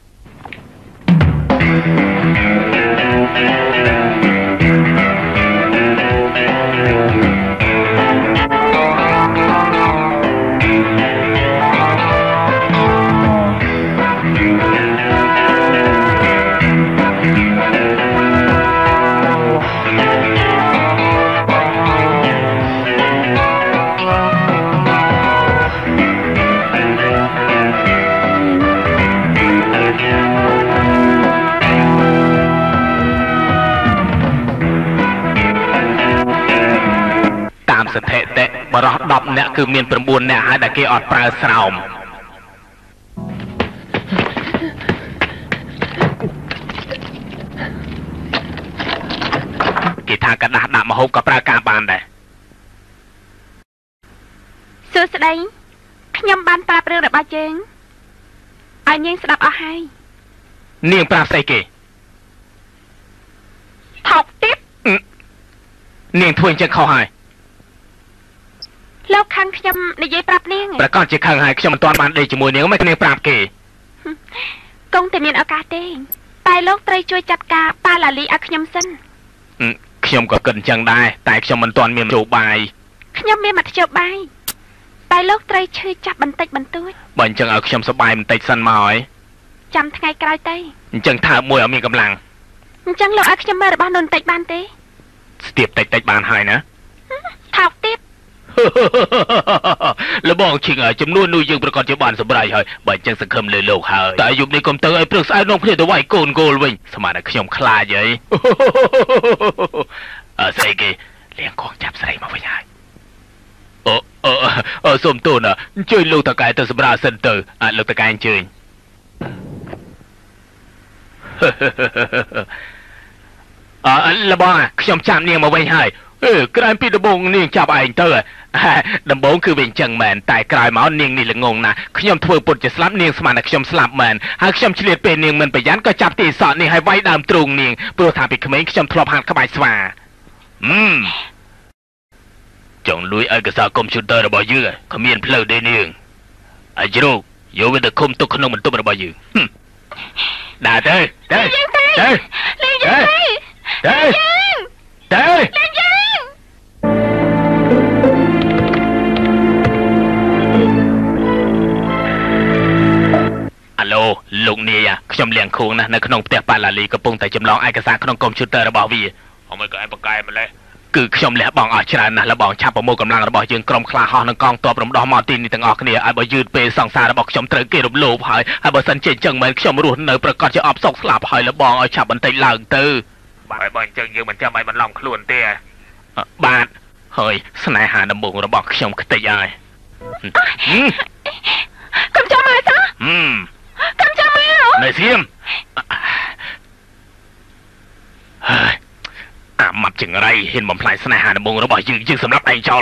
สเตเตะบรอดอบเนี่ยคือเมียนประบุนเนี่ยหาแต่เกออดปลาสาวกีทางกระดาษดามาฮบกับปลากาบานได้สุดใดขยำบานปลาเปลือกบาเจงอันยังสลับเอาให้เนียงปลาใส่เกถกติ๊บเนียงถ้วยจะเข้าให้แล้วคังขยำในยัยปรับเนียงประกอบจะขังหายขยำตอนบานได้จมูกเนียงไม่เนียงปราบเกกงแต่เมียนอากาศเองตายโลกไตรช่วยจัดการปลาหลาลีอักขยำสั้นขยำก็เกินจังได้แต่ขยำมันตอนเมียนโจบายขยำเมียนมัดโจบายตายโลกไตรช่วยจับบันติบันตุ้ยบันจังเอาขยำสบายมันติดสั้นมาหอยจำทั้งไงกลายเต้จังท่ามวยเอามีกำลังจังเราอักขยำเมื่อบ้านนนติบานเต้เตียบติดบานหายนะถากติ๊บแล้วบอกชิงจำนวนนูยังประกอบจะบานสบายหอยบันจังสังคมเลยโลกหายแต่ยุคในกรมเตอไอ้เปลือกสายน้องเพื่อนตัวไหวโกนวิ่งสมานขยำคลาใหญ่ใส่เกเลี้ยงของจับใส่มาไว้ใหญ่สมตูน่ะช่วยลูกตะกายตัวสบายเซนเตอร์ลูกตะกายเฉยแล้วบอกขยำจามเนี่ยมาไว้ให้กลายปีดบงนิ่งจับไอ้เตอร์ดำบงคือเป็นจังแมนแต่กลายมาเนียงนี่ละงงนะขยำทั่วปุ่นจะสลับเนียงสมานขยำสลับแมนหากขยำเฉลี่ยเป็นเนียงมันไปยันก็จับตีสอดนี่ให้ไว้ดามตรงเนียงโปรถามไปขมิ้นขยำทลบหันขบายสว่าจงลุยไอ้กษัตริย์คอมพิวเตอร์ระบายยื้อขมิ้นเพลย์เดนิงไอ้จิโร่โยเวเดอร์คมตุกขนมมันตุระบายยื้อด่าเต้เต้เต้เต้เต้เต้ฮัลโหลลุงเนี่ยขยำเลี้ยงคูงนะในขนมเตียปาลาลีกระปุงแต่จำลองไอ้กษัตริย์ขนมคอมพิวเตอร์ระบายวีเอาไม่ก็ไอ้ปากไก่มาเลยคือขยำเลี้ยบองอาชรานะแล้วบองชาประโมกำลังระบายยืนกรมคลาหอนังกองตัวปรมดอมอตีนี่ต่างออกเนี่ยไอ้บยืนเปย์สองสารระบายขยำเตะเกลือโลภายไอ้บสันเจนจังเหมือนขยำรุ่นเนยประกอบจะออบซอกสลับหายแล้วบองเอาชาบันไตหลังตื้อบายบอลจังยืนมันจะไม่มันลองคลวนเตี้ยบาดเฮ้ยสนายหาดำบงระบายขยำขตยายกำจับมาซะกำจับมาเหรอในเสียมมับจึงอะไรเห็นบ่มพลายสนายหาดำบงระบายยืนสำหรับไอ้เจ้า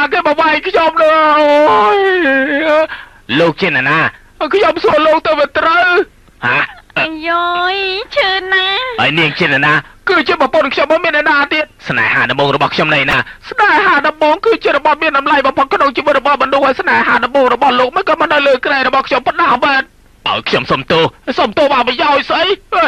គេបវាយខ្ញុំលើអូយលោកជាណាខ្ញុំសួរលោកទៅវាត្រូវហាអាយ៉យឈឺណាស់ហើយនាងជាណាគឺជាប្រពន្ធខ្ញុំមិនមានអ្នកណាទៀតស្នេហាដំបងរបស់ខ្ញុំណៃណាស្នេហាដំបងគឺជារបស់មានតម្លៃបំផុតក្នុងជីវិតរបស់មនុស្សហើយស្នេហាដំបងរបស់លោកមិនក៏មិននៅលើក្រែរបស់ខ្ញុំប៉ុណ្ណាបែបឲ្យខ្ញុំសុំទោសមកប្រយោជន៍ស្អី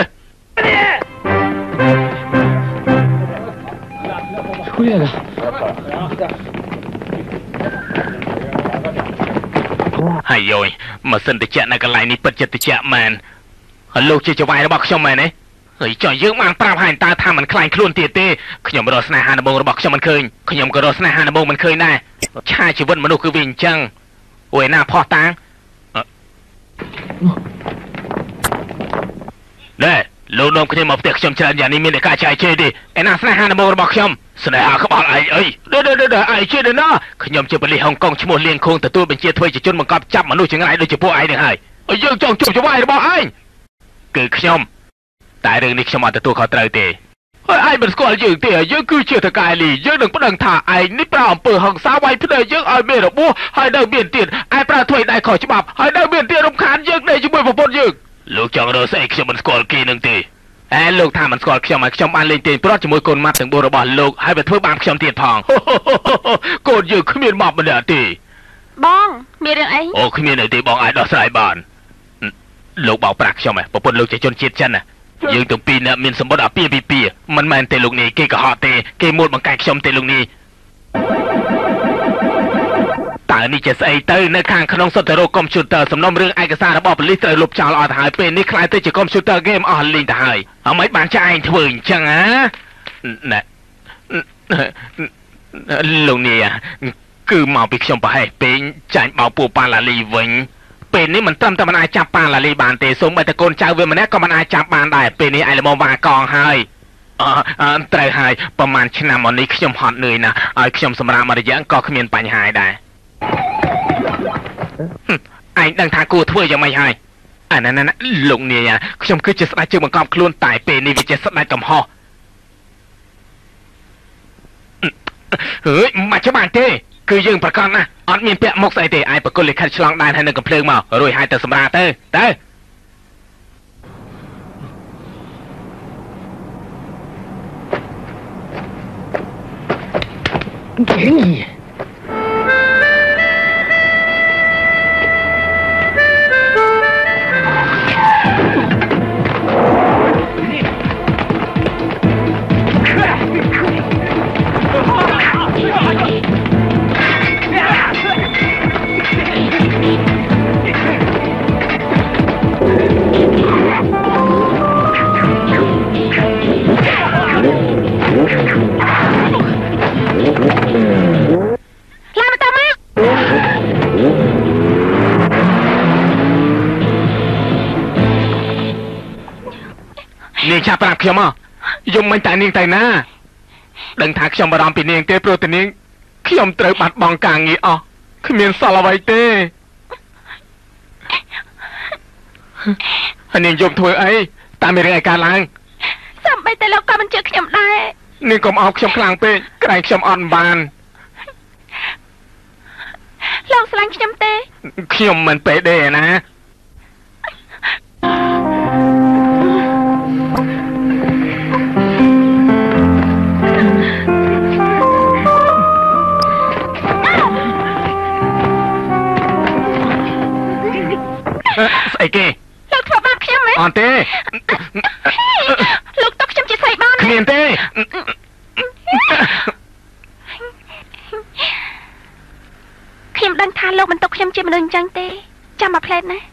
ហើយយយម៉ាស៊ីនត្រជាក់នៅកន្លែងនេះពិតជាត្រជាក់មែនហើយលោកជាចៅវាយរបស់ខ្ញុំមែនទេហើយចុះយើងបានប្រាប់ហើយតើថាมันខ្លាញ់ខ្លួនទៀតទេខ្ញុំរកស្នេហាដំបងរបស់ខ្ញុំមិនឃើញខ្ញុំក៏រកស្នេហាដំបងមិនឃើញដែរឆាជីវិតមនុស្សគឺវាអញ្ចឹងអូយណាផោះតាំងណែលោកនាំគ្នាមកផ្ទះខ្ញុំច្រើនយ៉ាងនេះមានតែការចាយជេរទេឯណាស្នេហាដំបងរបស់ខ្ញុំស្នេហាក្បាលឯងអីឯងជេរណាខ្ញុំជាប៉ូលីសហុងកុងឈ្មោះលៀងខួងទទួលបញ្ជាធ្វើជាជនបង្កប់ចាប់មនុស្សចង្រៃដូចជាពួកឯងនឹងហើយយើងចង់ជួបចៅវាយរបស់ឯងគឺខ្ញុំតែរឿងនេះខ្ញុំអត់ទទួលខុសត្រូវទេហើយឯងមិនស្គាល់យើងទេយើងគឺជាតកែលីយើងនឹងប្តឹងថាឯងនេះប្រើអំពើហិង្សាវាយភ្នែកយើងឲ្យមានរបួសហើយនៅមានទៀតឯងប្រើធ្វើឲ្យដៃខុសច្បាប់ហើយនៅមានទៀតរំខានយើងដេកជាមួយប្រពន្ធយើងលោកចង់រកស្អីខ្ញុំមិនស្គាល់គេនឹងទេលោកថាមិនស្គាល់ខ្ញុំហើយខ្ញុំបានលេងទាញប្រត់ជាមួយកូនម៉ាត់ទាំង4របស់លោកហើយវាធ្វើបាបខ្ញុំទៀតផងកូនយើងគ្មានម៉ាប់ម្នាក់ទេបងមានរឿងអីអូគ្មានអីទេបងអាចដោះស្រាយបានលោកបោកប្រាស់ខ្ញុំប្រពន្ធលោកជាជនជាតិចិនណាយើងទាំងពីរអ្នកមានសម្បត្តិអាពាហ៍ពិពាហ៍មិនមែនទេលោកនេះគេកុហកទេគេមួលបង្កាច់ខ្ញុំទេលោកនេះតើនេះជាស្អីទៅនៅខាងក្នុងសុទ្ធតែរកកុំព្យូទ័រសំណុំរឿងឯកសាររបស់ប៉ូលីសត្រូវលុបចោលអស់ទៅហើយពេលនេះខ្លាយទៅជាកុំព្យូទ័រហ្គេមអស់លីងទៅហើយអ្មេចបានចាឯងធ្វើអញ្ចឹងហ៎ណែលោកនេះគឺមកពីខ្ញុំប្រហែលពេញចាញ់បោកពួកប៉ាឡាលីវិញពេលនេះមិនត្រឹមតែមិនអាចចាប់ប៉ាឡាលីបានទេសូម្បីតែកូនចៅវាម្នាក់ក៏មិនអាចចាប់បានដែរពេលនេះឯងល្មមវ៉ាកងហើយត្រូវហើយប្រហែលឆ្នាំមកនេះខ្ញុំហត់នឿយណាស់ឲ្យខ្ញុំសម្រាប់មួយរយៈក៏គ្មានបញ្ហាដែរឯងដឹងថាគួរធ្វើយ៉ាងម៉េចហើយអាណាលោកនាយខ្ញុំគឺជាស្ដេចជើងបង្កប់ខ្លួនតែពេលនេះវាជាស្ដេចកំហុសហើយមិនច្បាស់ទេគឺយើងប្រកាសណាអត់មានពាក់មុខស្អីទេឯងប្រគល់លិខិតឆ្លងដែនហើយនឹងកំភ្លើងមករួចហើយទៅសម្រាប់ទៅនាងចាប់ប្រាប់ខ្ញុំមកយំមិនតែនាងទៅណាដឹងថាខ្ញុំបារម្ភពីនាងទេព្រោះតែនាងខ្ញុំត្រូវបាត់បង់ការងារអស់គ្មានសល់អ្វីទេហើយនាងយំធ្វើអីតាមមានរឿងអីកើតឡើងសំបីតែលោកក៏មិនជឿខ្ញុំដែរនាងកុំអោបខ្ញុំខ្លាំងពេកក្រែងខ្ញុំអត់បានលោកស្លាញ់ខ្ញុំទេខ្ញុំមិនពេកទេណាស្អីគេលោកធ្វើបាបខ្ញុំហ៎អត់ទេលោកទុកខ្ញុំជាស្អីបានគ្មានទេខ្ញុំដឹងថាលោកមិនទុកខ្ញុំជាមនុស្សអញ្ចឹងទេចាំមកផ្លែតណា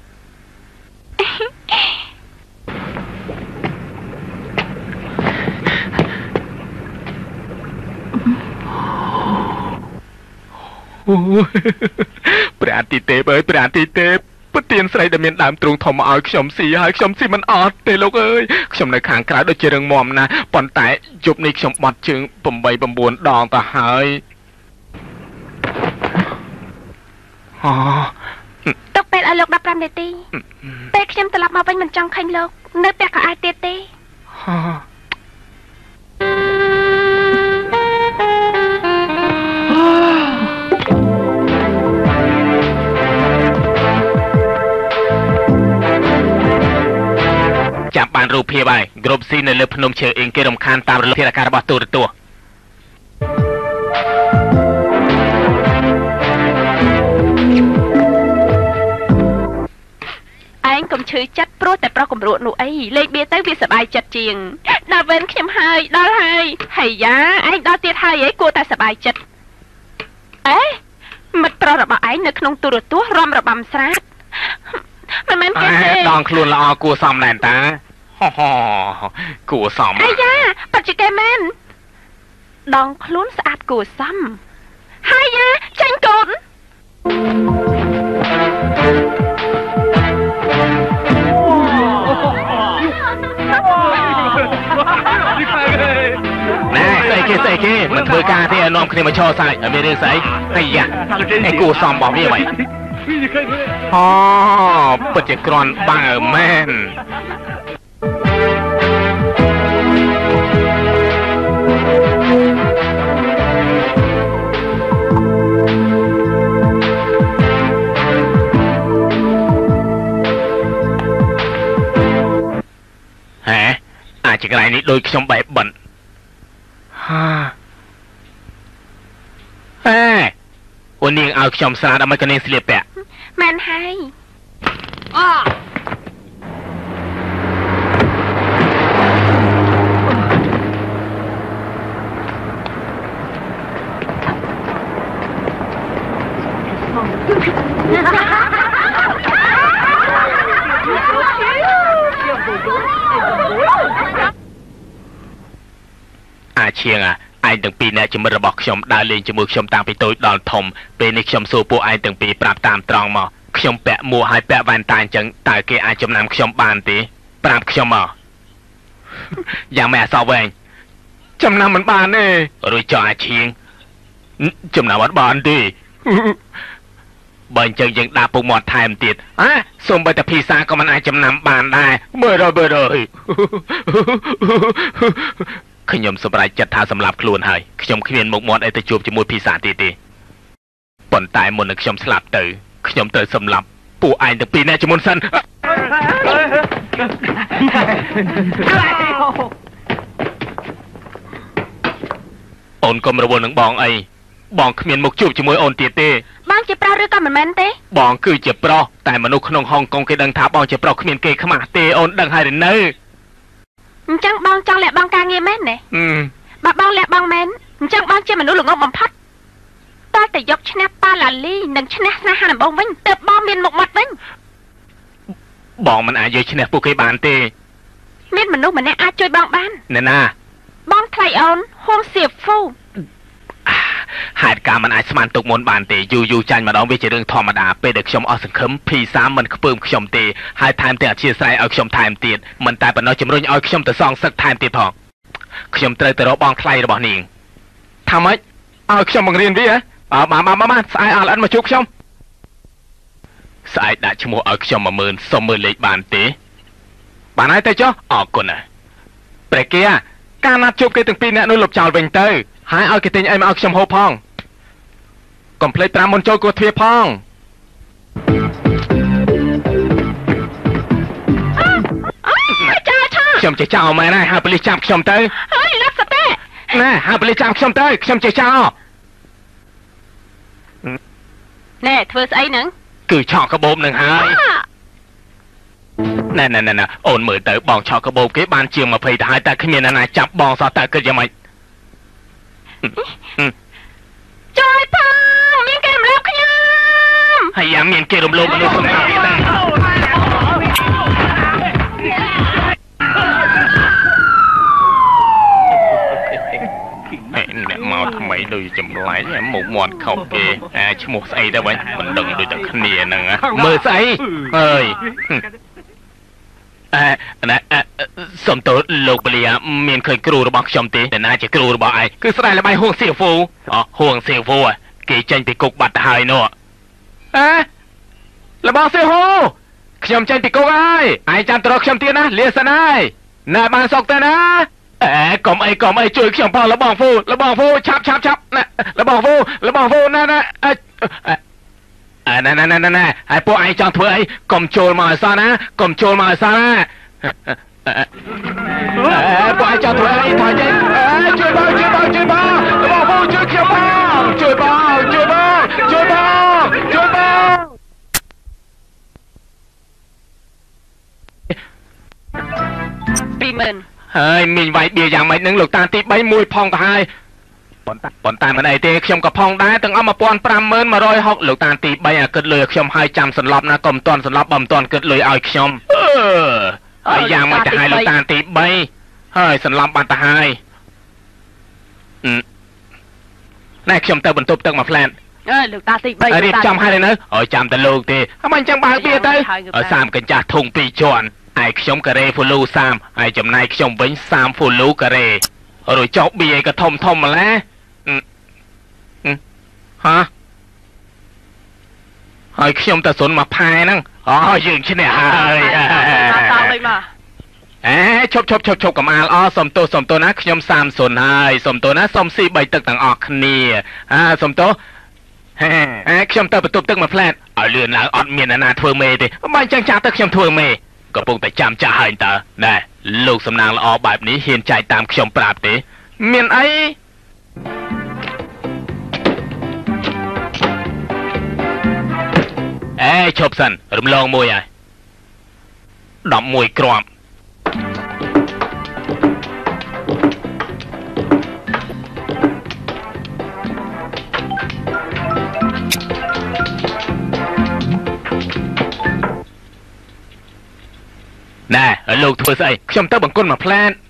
ព្រះអាទិទេពអើយព្រះអាទិទេពប្រទានស្រីដែលមានដើមទ្រូងធំមកឲ្យខ្ញុំស៊ីហើយខ្ញុំស៊ីមិនអត់ទេលោកអើយខ្ញុំនៅខាងក្រៅដូចជារឿងមមណាប៉ុន្តែយប់នេះខ្ញុំបាត់ជើង8 9ដងទៅហើយទុកពេលឲ្យលោក15នាទីពេលខ្ញុំត្រឡប់មកវិញមិនចង់ឃើញលោកនៅផ្ទះក៏អាចទៀតទេបានរូបភាពហើយគ្រប់ស៊ីនៅលើភ្នំឈើអ៊ីងគេរំខានតាមរលកធាតុអាកាសរបស់ទូរទស្សន៍ឯងកុំឈឺចិត្តព្រោះតែប្រុសកំរួតនោះអីលេងបៀទៅវាសប្បាយចិត្តជាងដល់វិញខ្ញុំហើយដល់ហើយហើយយ៉ាឯងដល់ទៀតហើយអីគួរតែសប្បាយចិត្តអេមិត្តប្រុសរបស់ឯងនៅក្នុងទូរទស្សន៍រំរបាំស្រាតមិនមែនគេទេដងខ្លួនល្អគួរសមណែនតាគួរសមអាយ៉ាប៉ាត់ជាគេមែនដងខ្លួនស្អាតគួរសមហើយយ៉ាចាញ់កូនណែស្អីគេមិនធ្វើការទេឲ្យនាំគ្នាមកឈរសាច់ឲ្យមានរឿងស្អីអាយ៉ាឯគួរសមរបស់វាវិញអូពិតជាក្រាន់បើមែនហេអាចចក្រៃនេះដូចខ្ញុំបែបបិណ្ឌហេអូននាងឲ្យខ្ញុំស្រាដើម្បីកនាងស្លៀកពាក់មែនហើយអាឈៀងឯងទាំងពីរអ្នកជាមិត្តរបស់ខ្ញុំដើរលេងជាមួយខ្ញុំតាំងពីតូចដល់ធំពេលនេះខ្ញុំសួរពួកឯងទាំងពីរប្រាប់តាមត្រង់មកខ្ញុំពាក់មួកហើយពាក់វ៉ែនតាអញ្ចឹងតើគេអាចចំណាំខ្ញុំបានទេប្រាប់ខ្ញុំមកយ៉ាងម៉េចអសវែងចំណាំមិនបានទេរួចចុះអាឈៀងចំណាំអត់បានទេបើអញ្ចឹងយើងដាក់ពុកមាត់ថែមទៀតសូម្បីតែភីសាក៏មិនអាចចំណាំបានដែរមើលខ្ញុំសម្រេចចិត្តថាសម្លាប់ខ្លួនហើយខ្ញុំគ្មានមុខមាត់អីទៅជួបជាមួយភីសាទៀតទេប៉ុន្តែមុននឹងខ្ញុំស្លាប់ទៅខ្ញុំត្រូវសម្លាប់ពួកឯងទាំងពីរនាក់ជាមុនសិនអូនកុំរវល់នឹងបងអីបងគ្មានមុខជួបជាមួយអូនទៀតទេបងជាប្រុសឬក៏មិនមែនទេបងគឺជាប្រុសតែមនុស្សក្នុងហុងកុងគេដឹងថាបងជាប្រុសគ្មានគេខ្មាស់ទេអូនដឹងហើយឬនៅអញ្ចឹងបងចង់លាក់បងការងារមែនទេបើបងលាក់បងមែនអញ្ចឹងបងជាមនុស្សល្ងងបំផុតតើតែយកឈ្នះប៉ាឡាលីនិងឈ្នះស្នេហាដំបងវិញទើបបងមានមុខមាត់វិញបងមិនអាចយកឈ្នះពួកគេបានទេមានមនុស្សម្នាក់អាចជួយបងបានណែណាបងថ្លៃអូនហួងសៀហ្វូហេតុការមិនអាចស្មានទុកមុនបានទេយូរចាញ់ម្ដងវាជារឿងធម្មតាពេលដែលខ្ញុំអស់សង្ឃឹមភីសាមិនខ្ពើមខ្ញុំទេហើយថែមទាំងអធិស្ឋានឲ្យខ្ញុំថែមទៀតមិនតែប៉ុណ្ណោះជំរុញឲ្យខ្ញុំទៅសងសឹកថែមទៀតផងខ្ញុំត្រូវទៅរកបងថ្លៃរបស់នាងថាម៉េចឲ្យខ្ញុំបង្រៀនវាមកស្អែកអត់មកជួបខ្ញុំស្អែកដាក់ឈ្មោះឲ្យខ្ញុំ10000សុំមើលលេខបានទេបានហើយទៅចុះអរគុណណាព្រះគាការណាត់ជួបគេទាំងពីរអ្នកនោះលុបចោលវិញទៅហើយឲ្យគេទិញអីមកឲ្យខ្ញុំហូបផងកុំភ្លេច5មុនចូលគួរទ្វារផងខ្ញុំចេះចោលមែនហើយហៅប៉ូលីសចាប់ខ្ញុំទៅហើយលាប់សតេណែហៅប៉ូលីសចាប់ខ្ញុំទៅខ្ញុំចេះចោលណែធ្វើស្អីហ្នឹងគឺឆក់កាបូបនឹងហើយណែអូនមើលទៅបងឆក់កាបូបគេបានជាង20ទៅហើយតែគ្មានអ្នកណាចាប់បងសោះតើគិតយ៉ាងម៉េចជួយផងមានគេរំលោភខ្ញុំហើយយ៉ាងមានគេរំលោភមនុស្សសម្រាប់ទេអ្នកមកថ្មីដូចចម្លែកមុខមាត់ខុសគេឈ្មោះស្អីទៅវិញមិនដឹងដូចតែគ្នាហ្នឹងមើលស្អីអើយសុំទោសលោកបលីមានឃើញគ្រូរបស់ខ្ញុំទេតែណាជាគ្រូរបស់ឯងគឺស្ដាយល្បែងហួងសៀហ្វូហួងសៀហ្វូគេចេញពីគុកបាត់ទៅហើយនោះរបស់សៀហ្វូខ្ញុំចេញពីគុកហើយឯងចាំទៅរកខ្ញុំទៀតណាលាសិនហើយណែបានសុកទៅណាកុំអីជួយខ្ញុំផងលបងហ្វូឆាប់ណាលបងហ្វូណាណែហើយពួកឯងចង់ធ្វើអីកុំចូលមកឲ្យសោះណាពួកឯងចង់ធ្វើអីថយចេញជួយបងបងជួយខ្ញុំបងជួយបង 20,000 ហើយមីងវាយបៀយ៉ាងម៉េចនឹងលោកតាទី3មួយផងទៅហើយប៉ុន្តែមិនអីទេខ្ញុំក៏ផងដែរទាំងអស់ 15,160 លោកតាទី3អាគិតលុយឲ្យខ្ញុំហើយចាំសន្លប់ណាក៏មិនទាន់សន្លប់បើមិនទាន់គិតលុយឲ្យខ្ញុំហើយយ៉ាងម៉េចទៅហើយលោកតាទី3ហើយសន្លប់បាត់ទៅហើយណែខ្ញុំទៅបន្ទប់ទឹកមួយផ្លែតលោកតាទី3 រៀបចំឲ្យនៅអើចាំតែលោកទេអញ្ចឹងបើកបៀទៅ30កញ្ចាស់ធុង2ជាន់ហើយខ្ញុំការ៉េ follow 30ហើយចំណាយខ្ញុំវិញ30 follow ការ៉េរួចចុះបៀឯក៏ធំម្ល៉េះហាហើយខ្ញុំទៅសុនមកផែហ្នឹងយើងឈ្នះហើយឈប់កំអាលសុំទោសណាខ្ញុំ30ហើយសុំទោសណាសុំស៊ី3ទឹកទាំងអស់គ្នាសុំទោសខ្ញុំទៅបន្ទប់ទឹកមួយផ្លែតឲ្យលឿនឡើងអត់មានអ្នកណាធ្វើមេទេបើអញ្ចឹងចាស់ទៅខ្ញុំធ្វើមេកំពុងតែចាំចាស់ហើយតើណែលោកសំណាងល្អបែបនេះហ៊ានចែកតាមខ្ញុំប្រាប់ទេមានអីឈប់សិនរំលងមួយហើយ11គ្រាប់ណែលោកធ្វើស្អីខ្ញុំទៅបង្គន់មួយផ្លែត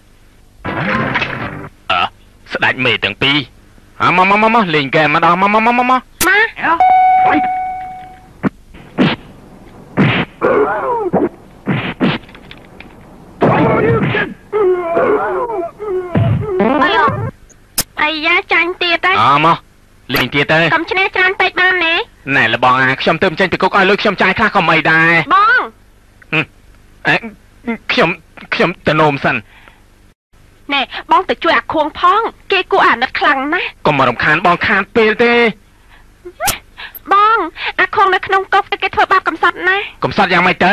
ស្ដាច់មេទាំងពីរមកលេងហ្គេមម្ដងមកអាយ៉ាចាញ់ទៀតទេមកលេងទៀតទេកុំឈ្នះច្រើនពេកបានណែលបងខ្ញុំទៅចេញពីគុកឲ្យលុយខ្ញុំចាយខ្លះក៏មិនដែរបងខ្ញុំទៅនោមសិនណែបងទៅជួយអាខួងផងគេគួរអាណិតខ្លាំងណាស់កុំរំខានបងខានពេលទេបងអាខួងនៅក្នុងគុកគេធ្វើបាបកំសត់ណាស់កំសត់យ៉ាងម៉េចទៅ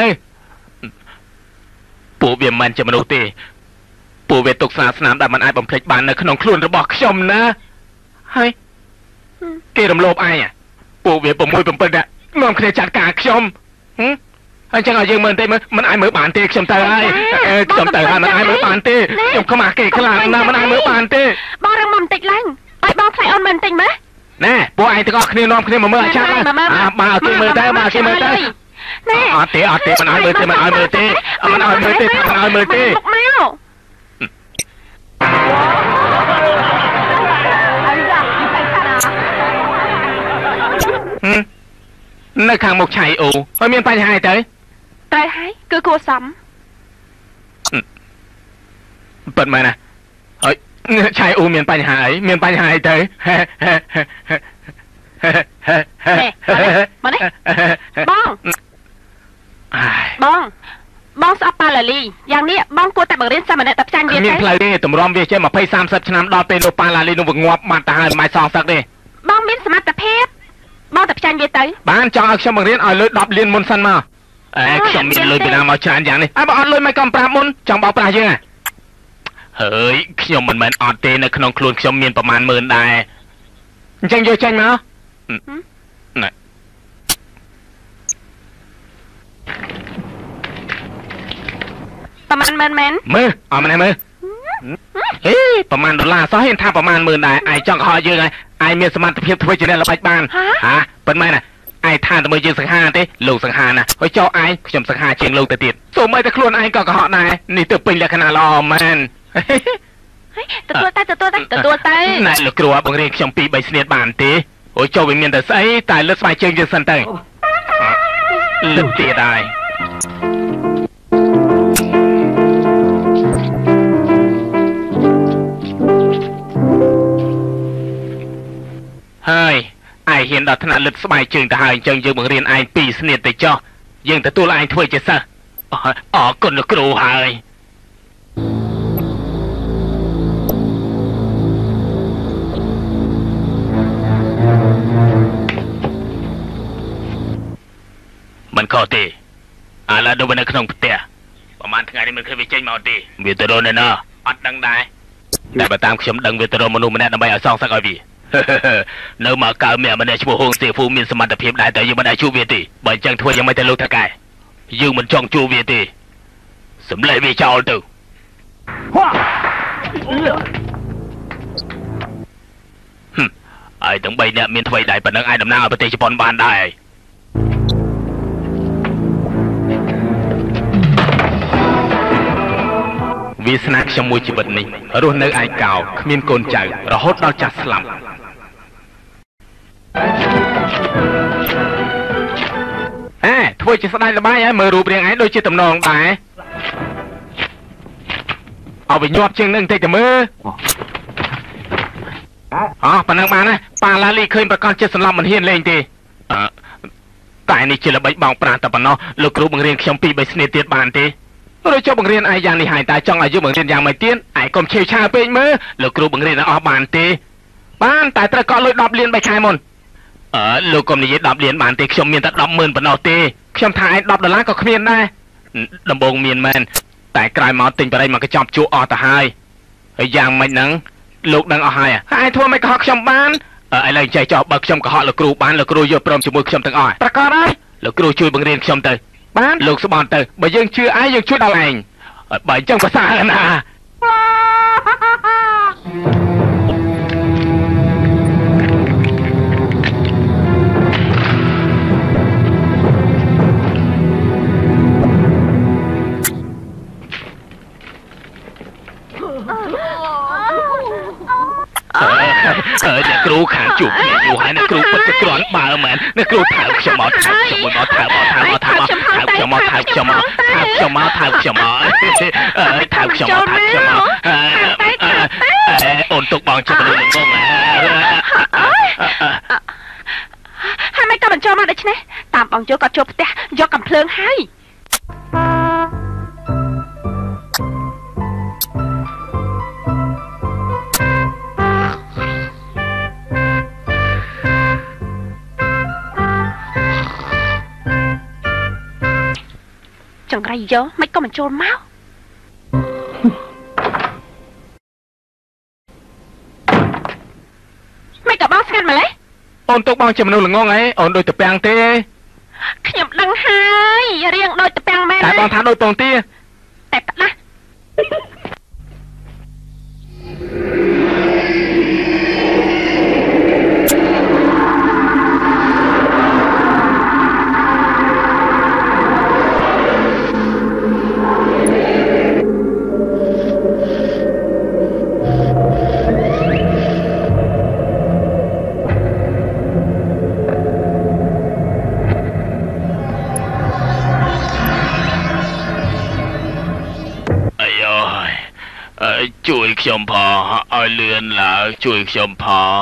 ពួកវាមិនជាមនុស្សទេពួកវាទុកស្នាស្នាមដែលមិនអាចបំភ្លេចបាននៅក្នុងខ្លួនរបស់ខ្ញុំណាហើយគេរំលោភឯងពួកវា6-7នាក់នាំគ្នាចាត់ការខ្ញុំអញ្ចឹងឲ្យយើងមើលទេមិនអាចមើលបានទេខ្ញុំទៅហើយខ្ញុំទៅហើយមិនអាចមើលបានទេខ្ញុំខ្មាស់គេខ្លាំងណាស់មិនអាចមើលបានទេបងរឹងមកបន្តិចឡើងឲ្យបងថ្លៃអូនមើលបន្តិចមើលណែពួកឯងទាំងអស់គ្នានាំគ្នាមកមើលអាចារ្យមកគេមើលទៅណែអត់ទេមិនឲ្យមើលទេមិនឲ្យមើលទេមិនឲ្យមើលទេមិនឲ្យមើលទេនៅខាងមុខឆៃអូហើយមានបញ្ហាអីទៅត្រូវហើយគឺគួរសមប៉ិតមែនណាហើយឆៃអូមានបញ្ហាអីមានបញ្ហាអីទៅមកនេះបងស្អប់ប៉ាឡាលីយ៉ាងនេះបងគួរតែបង្រៀនសាមញ្ញតែផ្ចាញ់វាទេមានផ្លូវទេតម្រាំវាចេះ20-30ឆ្នាំដល់ពេលនោះប៉ាឡាលីនោះវាងាប់បាត់ទៅហើយមិនសងសឹកទេបងមានសមត្ថភាពបងតែផ្ចាញ់វាទៅបានចង់ឲ្យខ្ញុំបង្រៀនឲ្យលុយ10លានមុនសិនមកខ្ញុំមានលុយពីណាមកច្រើនយ៉ាងនេះបើអត់លុយមិនក៏ប្រាប់មុនចង់បោកប្រាស់យើងហើយខ្ញុំមិនមែនអត់ទេនៅក្នុងខ្លួនខ្ញុំមានប្រមាណ10000ដែរអញ្ចឹងយកចេញមកណែប្រមាណ10000មែនមើលអត់មែនមើលប្រមាណ$សោះហ៊ានថាប្រមាណ10000ដែរឯងចង់ខកយើងហើយឯងមានសមត្ថភាពធ្វើជាអ្នកល្បិចបានប៉ុន្តែណាឯងថាតែមើលយើងសង្ហាទេលោកសង្ហាណាហើយចោលឯងខ្ញុំសង្ហាជាងលោកទៅទៀតសូម្បីតែខ្លួនឯងក៏កុហកដែរនេះទៅពេញលក្ខណៈល្អមែនទទួលទៅណែលោកគ្រូបង្រៀនខ្ញុំ2-3ស្នៀតបានទេអូយចូលវាមានតែស្អីតែលើកស្បែកជើងយើងសិនទៅលើកទៀតហើយហើយឯងហ៊ានដល់ថ្នាក់លឹកស្បែកជើងទៅហើយអញ្ចឹងយើងបង្រៀនឯង2ស្នៀតទៅចុះយើងទទួលឯងធ្វើជាសិស្សអរគុណលោកគ្រូហើយមិនខុសទេឥឡូវនៅក្នុងផ្ទះប្រហែលថ្ងៃនេះមិនឃើញវាចេញមកទេវាទៅរនណាអត់ដឹងដែរតែបើតាមខ្ញុំដឹងវាទៅរកមនុស្សម្នាក់ដើម្បីឲ្យសងសឹកឲ្យវានៅមកកើម្នាក់ឈ្មោះហងសេហ្វូមានសមត្ថភាពដែរតែយើងមិនអាចជួបវាទេបើអញ្ចឹងធ្វើយ៉ាងម៉េចទៅលោកតាកែយើងមិនចង់ជួបវាទេសម្លេចវាចោលទៅហើយទាំង3នាក់មានថ្មីដែរប៉ុណ្ណឹងអាចតំណាងឲ្យប្រទេសជប៉ុនបានដែរវាសនាខ្ញុំមួយជីវិតនេះរស់នៅឯកោគ្មានកូនចៅរហូតដល់ចាស់ស្លាប់ធ្វើជាស្ដាយល្បាយហើយមើលរូបរាងឯងដូចជាតំណងដែរឲ្យវាញាប់ជាងនឹងបន្តិចទៅមើលប៉ុណ្ណឹងបានណាប៉ាឡាលីឃើញប្រកាសចិត្តសន្លប់មិនហ៊ានលេងទេតែនេះជាល្បិចបោកប្រាស់តែប៉ុណ្ណោះលោកគ្រូបង្រៀនខ្ញុំ2-3ស្នេហ៍ទៀតបានទេឬចុះបង្រៀនឯងយ៉ាងនេះហើយតែចង់ឲ្យយើងបង្រៀនយ៉ាងម៉េចទៀតឯងកុំឆេវឆាវពេកមើលលោកគ្រូបង្រៀនឲ្យអស់បានទេបានតែត្រូវកក់លុយ10លាន3ខែមុនលោកកុំនិយាយ10លានបានទេខ្ញុំមានតែ100000ប៉ុណ្ណោះទេខ្ញុំថាឯង$10ក៏គ្មានដែរដំបងមានមែនតែក្រោយមកទិញបរិយមកកញ្ចប់ជក់អស់ទៅហើយយ៉ាងម៉េចហ្នឹងលោកដឹងអស់ហើយឯងធ្វើមិនកុហកខ្ញុំបានឥឡូវចេះចោះបើខ្ញុំកុហកលោកគ្រូបានលោកគ្រូយកព្រមជាមួយខ្ញុំទាំងអស់ប្រកាសហើយលោកគ្រូជួយបង្រៀនខ្ញុំទៅបានលោកស្បន់ទៅបើយើងជឿឯងយើងជួយដល់ឯងបើអញ្ចឹងក៏សាហាវណាអ្នកគ្រូខាងជួបគ្នាយូរហើយអ្នកគ្រូពិតជាគ្រាន់បើមែនអ្នកគ្រូថើបខ្ញុំមកថើបខ្ញុំមកថើបមកថើបមកថើបមកថើបខ្ញុំមកថើបខ្ញុំមកថើបខ្ញុំមកថើបខ្ញុំមកថើបខ្ញុំមកថើបខ្ញុំមកអូនទុកបងជិះមនុស្សនឹងបងហើយមិនក៏បញ្ចូលមកដូច្នេះតាមបងចូលក៏ចូលផ្ទះយកកំភ្លើងហើយចង្រៃយកមិនក៏មិនចូលមកមិនក៏បងស្ងាត់ម្លេះអូនទុកបងជាមនុស្សល្ងងហីអូនដូចតពាំងទេខ្ញុំដឹងហើយរៀងដូចតពាំងមែនតែបងថាដូចពងទាតែផ្ដាស់ជួយខ្ញុំផងឲ្យលឿនឡើងជួយខ្ញុំផង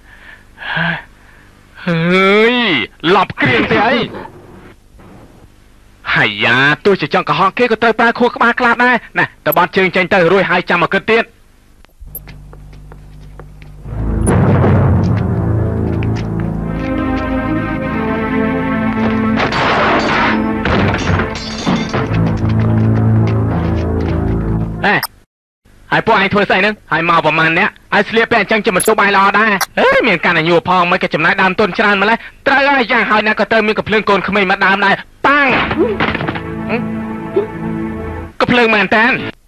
ហើយឡប់គ្រៀងទេអីហើយយ៉ាទោះជាចង់កុហកគេក៏ត្រូវប្រើខួរក្បាលខ្លះដែរណាតើបត់ជើងចេញទៅរួចហើយចាំមកគិតទៀតហើយពួកឯងធ្វើស្អីហ្នឹងហើយមកប្រហែលអ្នកហើយស្លៀកពាក់អញ្ចឹងជាមិនសុបាយល្អដែរមានការញញួរផងមិនក៏ចំណាយដើមទុនច្រើនម្ល៉េះត្រូវហើយយ៉ាងហើយអ្នកក៏ទៅមានកំភ្លើងកូនក្មេងមកដើមដែរប៉ាំងកំភ្លើងមែនតើ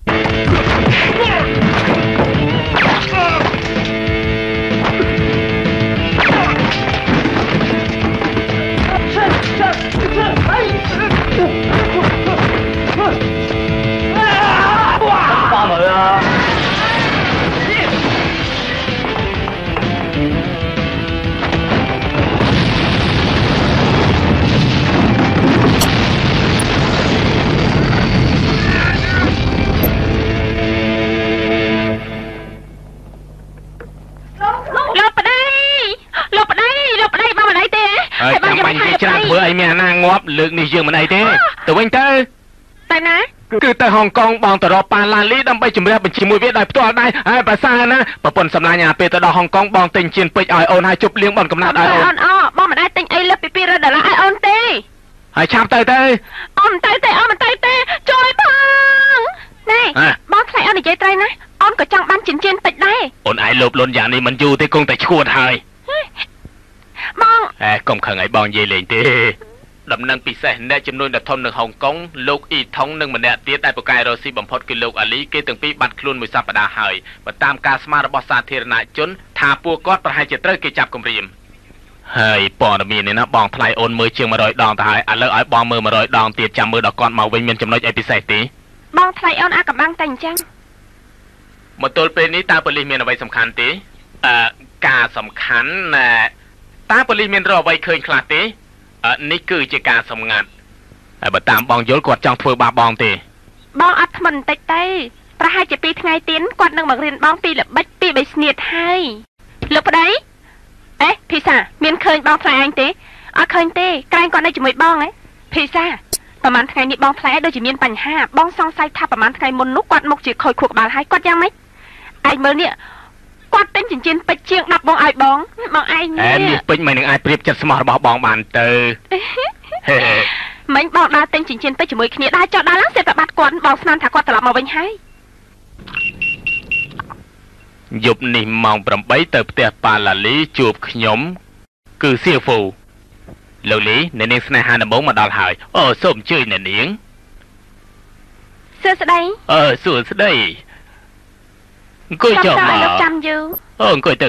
ចាំបាញ់និយាយច្រើនធ្វើអីមានអាណាងាប់លើកនេះយើងមិនអីទេទៅវិញទៅណាគឺទៅហុងកុងបងទៅរកប៉ាឡាលីដើម្បីជំរះបញ្ជាមួយវាដោយផ្ទាល់ដែរហើយប្រសើរណាប្រពន្ធសម្លាញ់អាពេលទៅដល់ហុងកុងបងទិញជៀនពេជ្រឲ្យអូនហើយជប់លៀងបនកំណត់ឲ្យអូនបងមិនអាចទិញអីលើពី$200ឲ្យអូនទេហើយឆាប់ទៅអូនទៅទេអូនមិនទៅទេជួយផងលបលន់យ៉ាងនេះមិនយូរទេគង់តែឈួតហើយបងកុំខឹងឲ្យបងនិយាយលេងទេដំណឹងពិសេសអ្នកចំនួនដ៏ធំនៅហុងកុងលោកអ៊ីថុងនិងម្នាក់ទៀតដែលប្រកែករ៉ូស៊ីបំផុតគឺលោកអាលីគេទាំងពីរបាត់ខ្លួនមួយសប្តាហ៍ហើយបើតាមការស្មានរបស់សាធារណជនថាពួកគាត់ប្រហែលជាត្រូវគេចាប់គំរាមហើយព័ត៌មាននេះណាបងថ្លៃអូនមើលជាង100ដងទៅហើយឥឡូវឲ្យបងមើល100ដងទៀតចាំមើលដល់គាត់មកវិញមានចំណុចអីពិសេសទេបងថ្លៃអូនអាកំបាំងតែអញ្ចឹងមកទល់ពេលនេះតើប៉ូលីសមានអ្វីសំខាន់ទេការសំខាន់តើប៉ូលីសមានរកអ្វីឃើញខ្លះទេនេះគឺជាការសម្ងាត់ហើយបើតាមបងយល់គាត់ចង់ធ្វើបាបបងទេបងអត់ធ្មន់បន្តិចទេប្រហែលជា2ថ្ងៃទៀតគាត់នឹងមករៀនបងពីល្បិចពី3ស្នៀតហើយលោកប្តីភីសាមានឃើញបងថ្លៃអញទេអត់ឃើញទេក្រែងគាត់នៅជាមួយបងភីសាប្រហែលថ្ងៃនេះបងថ្លៃដូចជាមានបញ្ហាបងសង្ស័យថាប្រហែលថ្ងៃមុននោះគាត់មកជាខូចខួរក្បាលហើយគាត់យ៉ាងម៉េចឯងមើលនេះគាត់ទិញចិញ្ចៀនពេជ្រជាង10បងឲ្យបងឯងនេះមាសពេជ្រមិននឹងអាចប្រៀបចិត្តស្មោះរបស់បងបានទៅមិញបងដើរទិញចិញ្ចៀនពេជ្រជាមួយគ្នាដើរចោលដើរឡើងសេតបាត់គាត់បងស្មានថាគាត់ត្រឡប់មកវិញហើយយប់នេះម៉ោង8ទៅផ្ទះប៉ាឡាលីជួបខ្ញុំគឺសៀហ្វូលោកលីអ្នកនាងស្នេហាដំបងមកដល់ហើយអូសូមអញ្ជើញអ្នកនាងសួស្តីសួស្តីអង្គុយចុះមកចាំយូរអង្គុយទៅ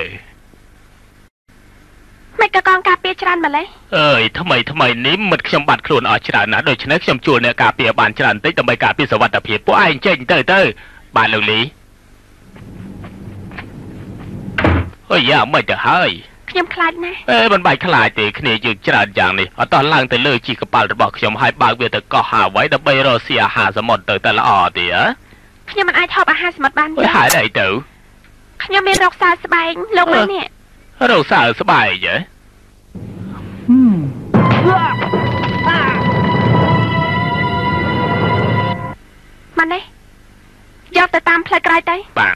មិនក៏កងការពារច្រើនម្លេះថ្មីនេះមិត្តខ្ញុំបាត់ខ្លួនអស់ច្រើនណាស់ដូច្នេះខ្ញុំជួលអ្នកការពារបានច្រើនបន្តិចដើម្បីការពារសុវត្ថិភាពពួកឯងចេញទៅបាទលោកលីយ៉ាមិនទៅហើយខ្ញុំខ្លាចណាស់មិនបាច់ខ្លាចទេគ្នាយើងច្រើនយ៉ាងនេះអត់តោះឡើងទៅលើជីកប៉ាល់របស់ខ្ញុំហើយបើកវាទៅកោះហាវ៉ៃដើម្បីរកស៊ីអាហារសមុទ្រទៅតែល្អទេខ្ញុំមិនអាចហូបអាហារសមុទ្របានទេហើយអីទៅខ្ញុំមានរោគសើស្បែកលោកមើលនេះរោគសើស្បែកហ៎ម៉ានេះយកទៅតាមផ្លូវក្រោយទៅបាទ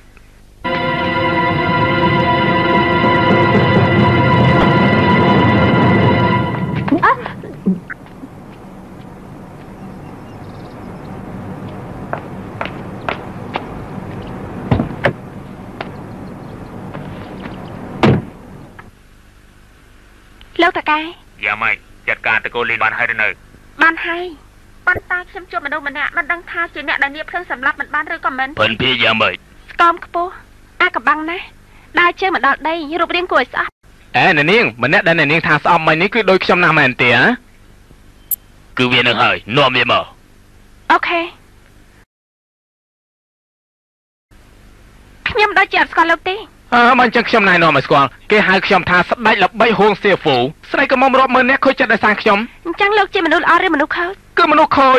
លោកតាកែយ៉ាងម៉េចចាត់ការតកូលីនបានហើយឬនៅបានហើយប៉ុន្តែខ្ញុំជួបមនុស្សម្នាក់មិនដឹងថាជាអ្នកដែលនៀបភ្លើងសម្លាប់មិនបានឬក៏មិនពិនពីយ៉ាងម៉េចស្គមខ្ពស់អាកំបាំងណាស់ដើរជើងមកដល់ដីរូបរាងគួរឲ្យស្អប់អ្នកនាងម្នាក់ដែលអ្នកនាងថាស្អប់មិញនេះគឺដូចខ្ញុំណាស់មែនទេគឺវានឹងហើយនាំវាមកអូខេខ្ញុំដូចជាអត់ស្គាល់លោកទេមិនចឹងខ្ញុំណែនាំឲ្យស្គាល់គេហៅខ្ញុំថាស្ដេចល្បីហួងសៀហ្វូស្រីក៏មករាប់មើលអ្នកខូចចិត្តដោយសារខ្ញុំអញ្ចឹងលោកជាមនុស្សល្អឬមនុស្សខូចគឺមនុស្សខូច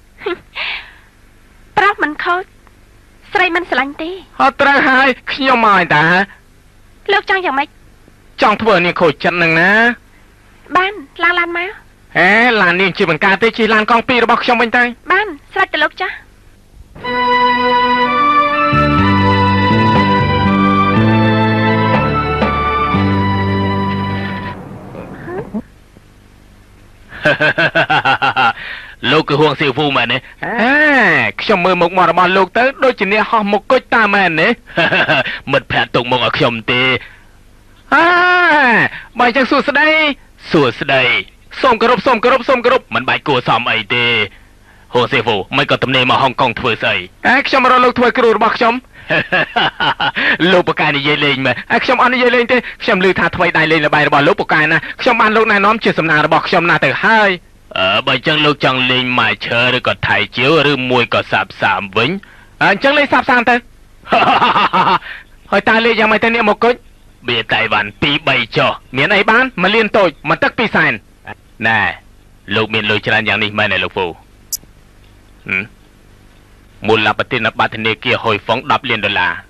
ប្រុសមិនខូចស្រីមិនស្រឡាញ់ទេអត់ត្រូវហើយខ្ញុំមកតាលោកចង់យ៉ាងម៉េចចង់ធ្វើនាងខូចចិត្តនឹងណាបានឡានមកឡាននាងជាបង្ការទេជិះឡានកង់2របស់ខ្ញុំវិញទៅបានស្រេចទៅលោកចាស់លោកគឺហួងសៀវហ្វូមែនទេខ្ញុំមើលមុខមាត់របស់លោកទៅដូចជាអ្នកហោះមុខគុជតាមមែនទេមិត្តភក្តិទុកមុខឲ្យខ្ញុំទេបើអញ្ចឹងសួស្ដីសូមគោរពមិនបាច់គួរសមអីទេហួងសៀវហ្វូមិនក៏ទំនេរមកហុងកុងធ្វើស្អីខ្ញុំរកលោកធ្វើគ្រូរបស់ខ្ញុំលោកប៉ូកែនិយាយលេងមែនខ្ញុំអត់និយាយលេងទេខ្ញុំឮថាថ្មីដៃលេងល្បែងរបស់លោកប៉ូកែណាខ្ញុំបានលោកណែនាំជាសំណាងរបស់ខ្ញុំណាទៅហើយបើអញ្ចឹងលោកចង់លេងម៉ាឈើឬក៏ថៃជាវឬមួយក៏សាបសាមវិញអញ្ចឹងលេងសាបសាមទៅហើយតើលេងយ៉ាងម៉េចទៅនេះមកគុជបៀតៃវ៉ាន់2 3ចុះមានអីបាន1លានតូចមកទឹក2សែនណែលោកមានលុយច្រើនយ៉ាងនេះមែនទេលោកពូមូលបតិនបធនាគារហុយហ្វុង$10 លាន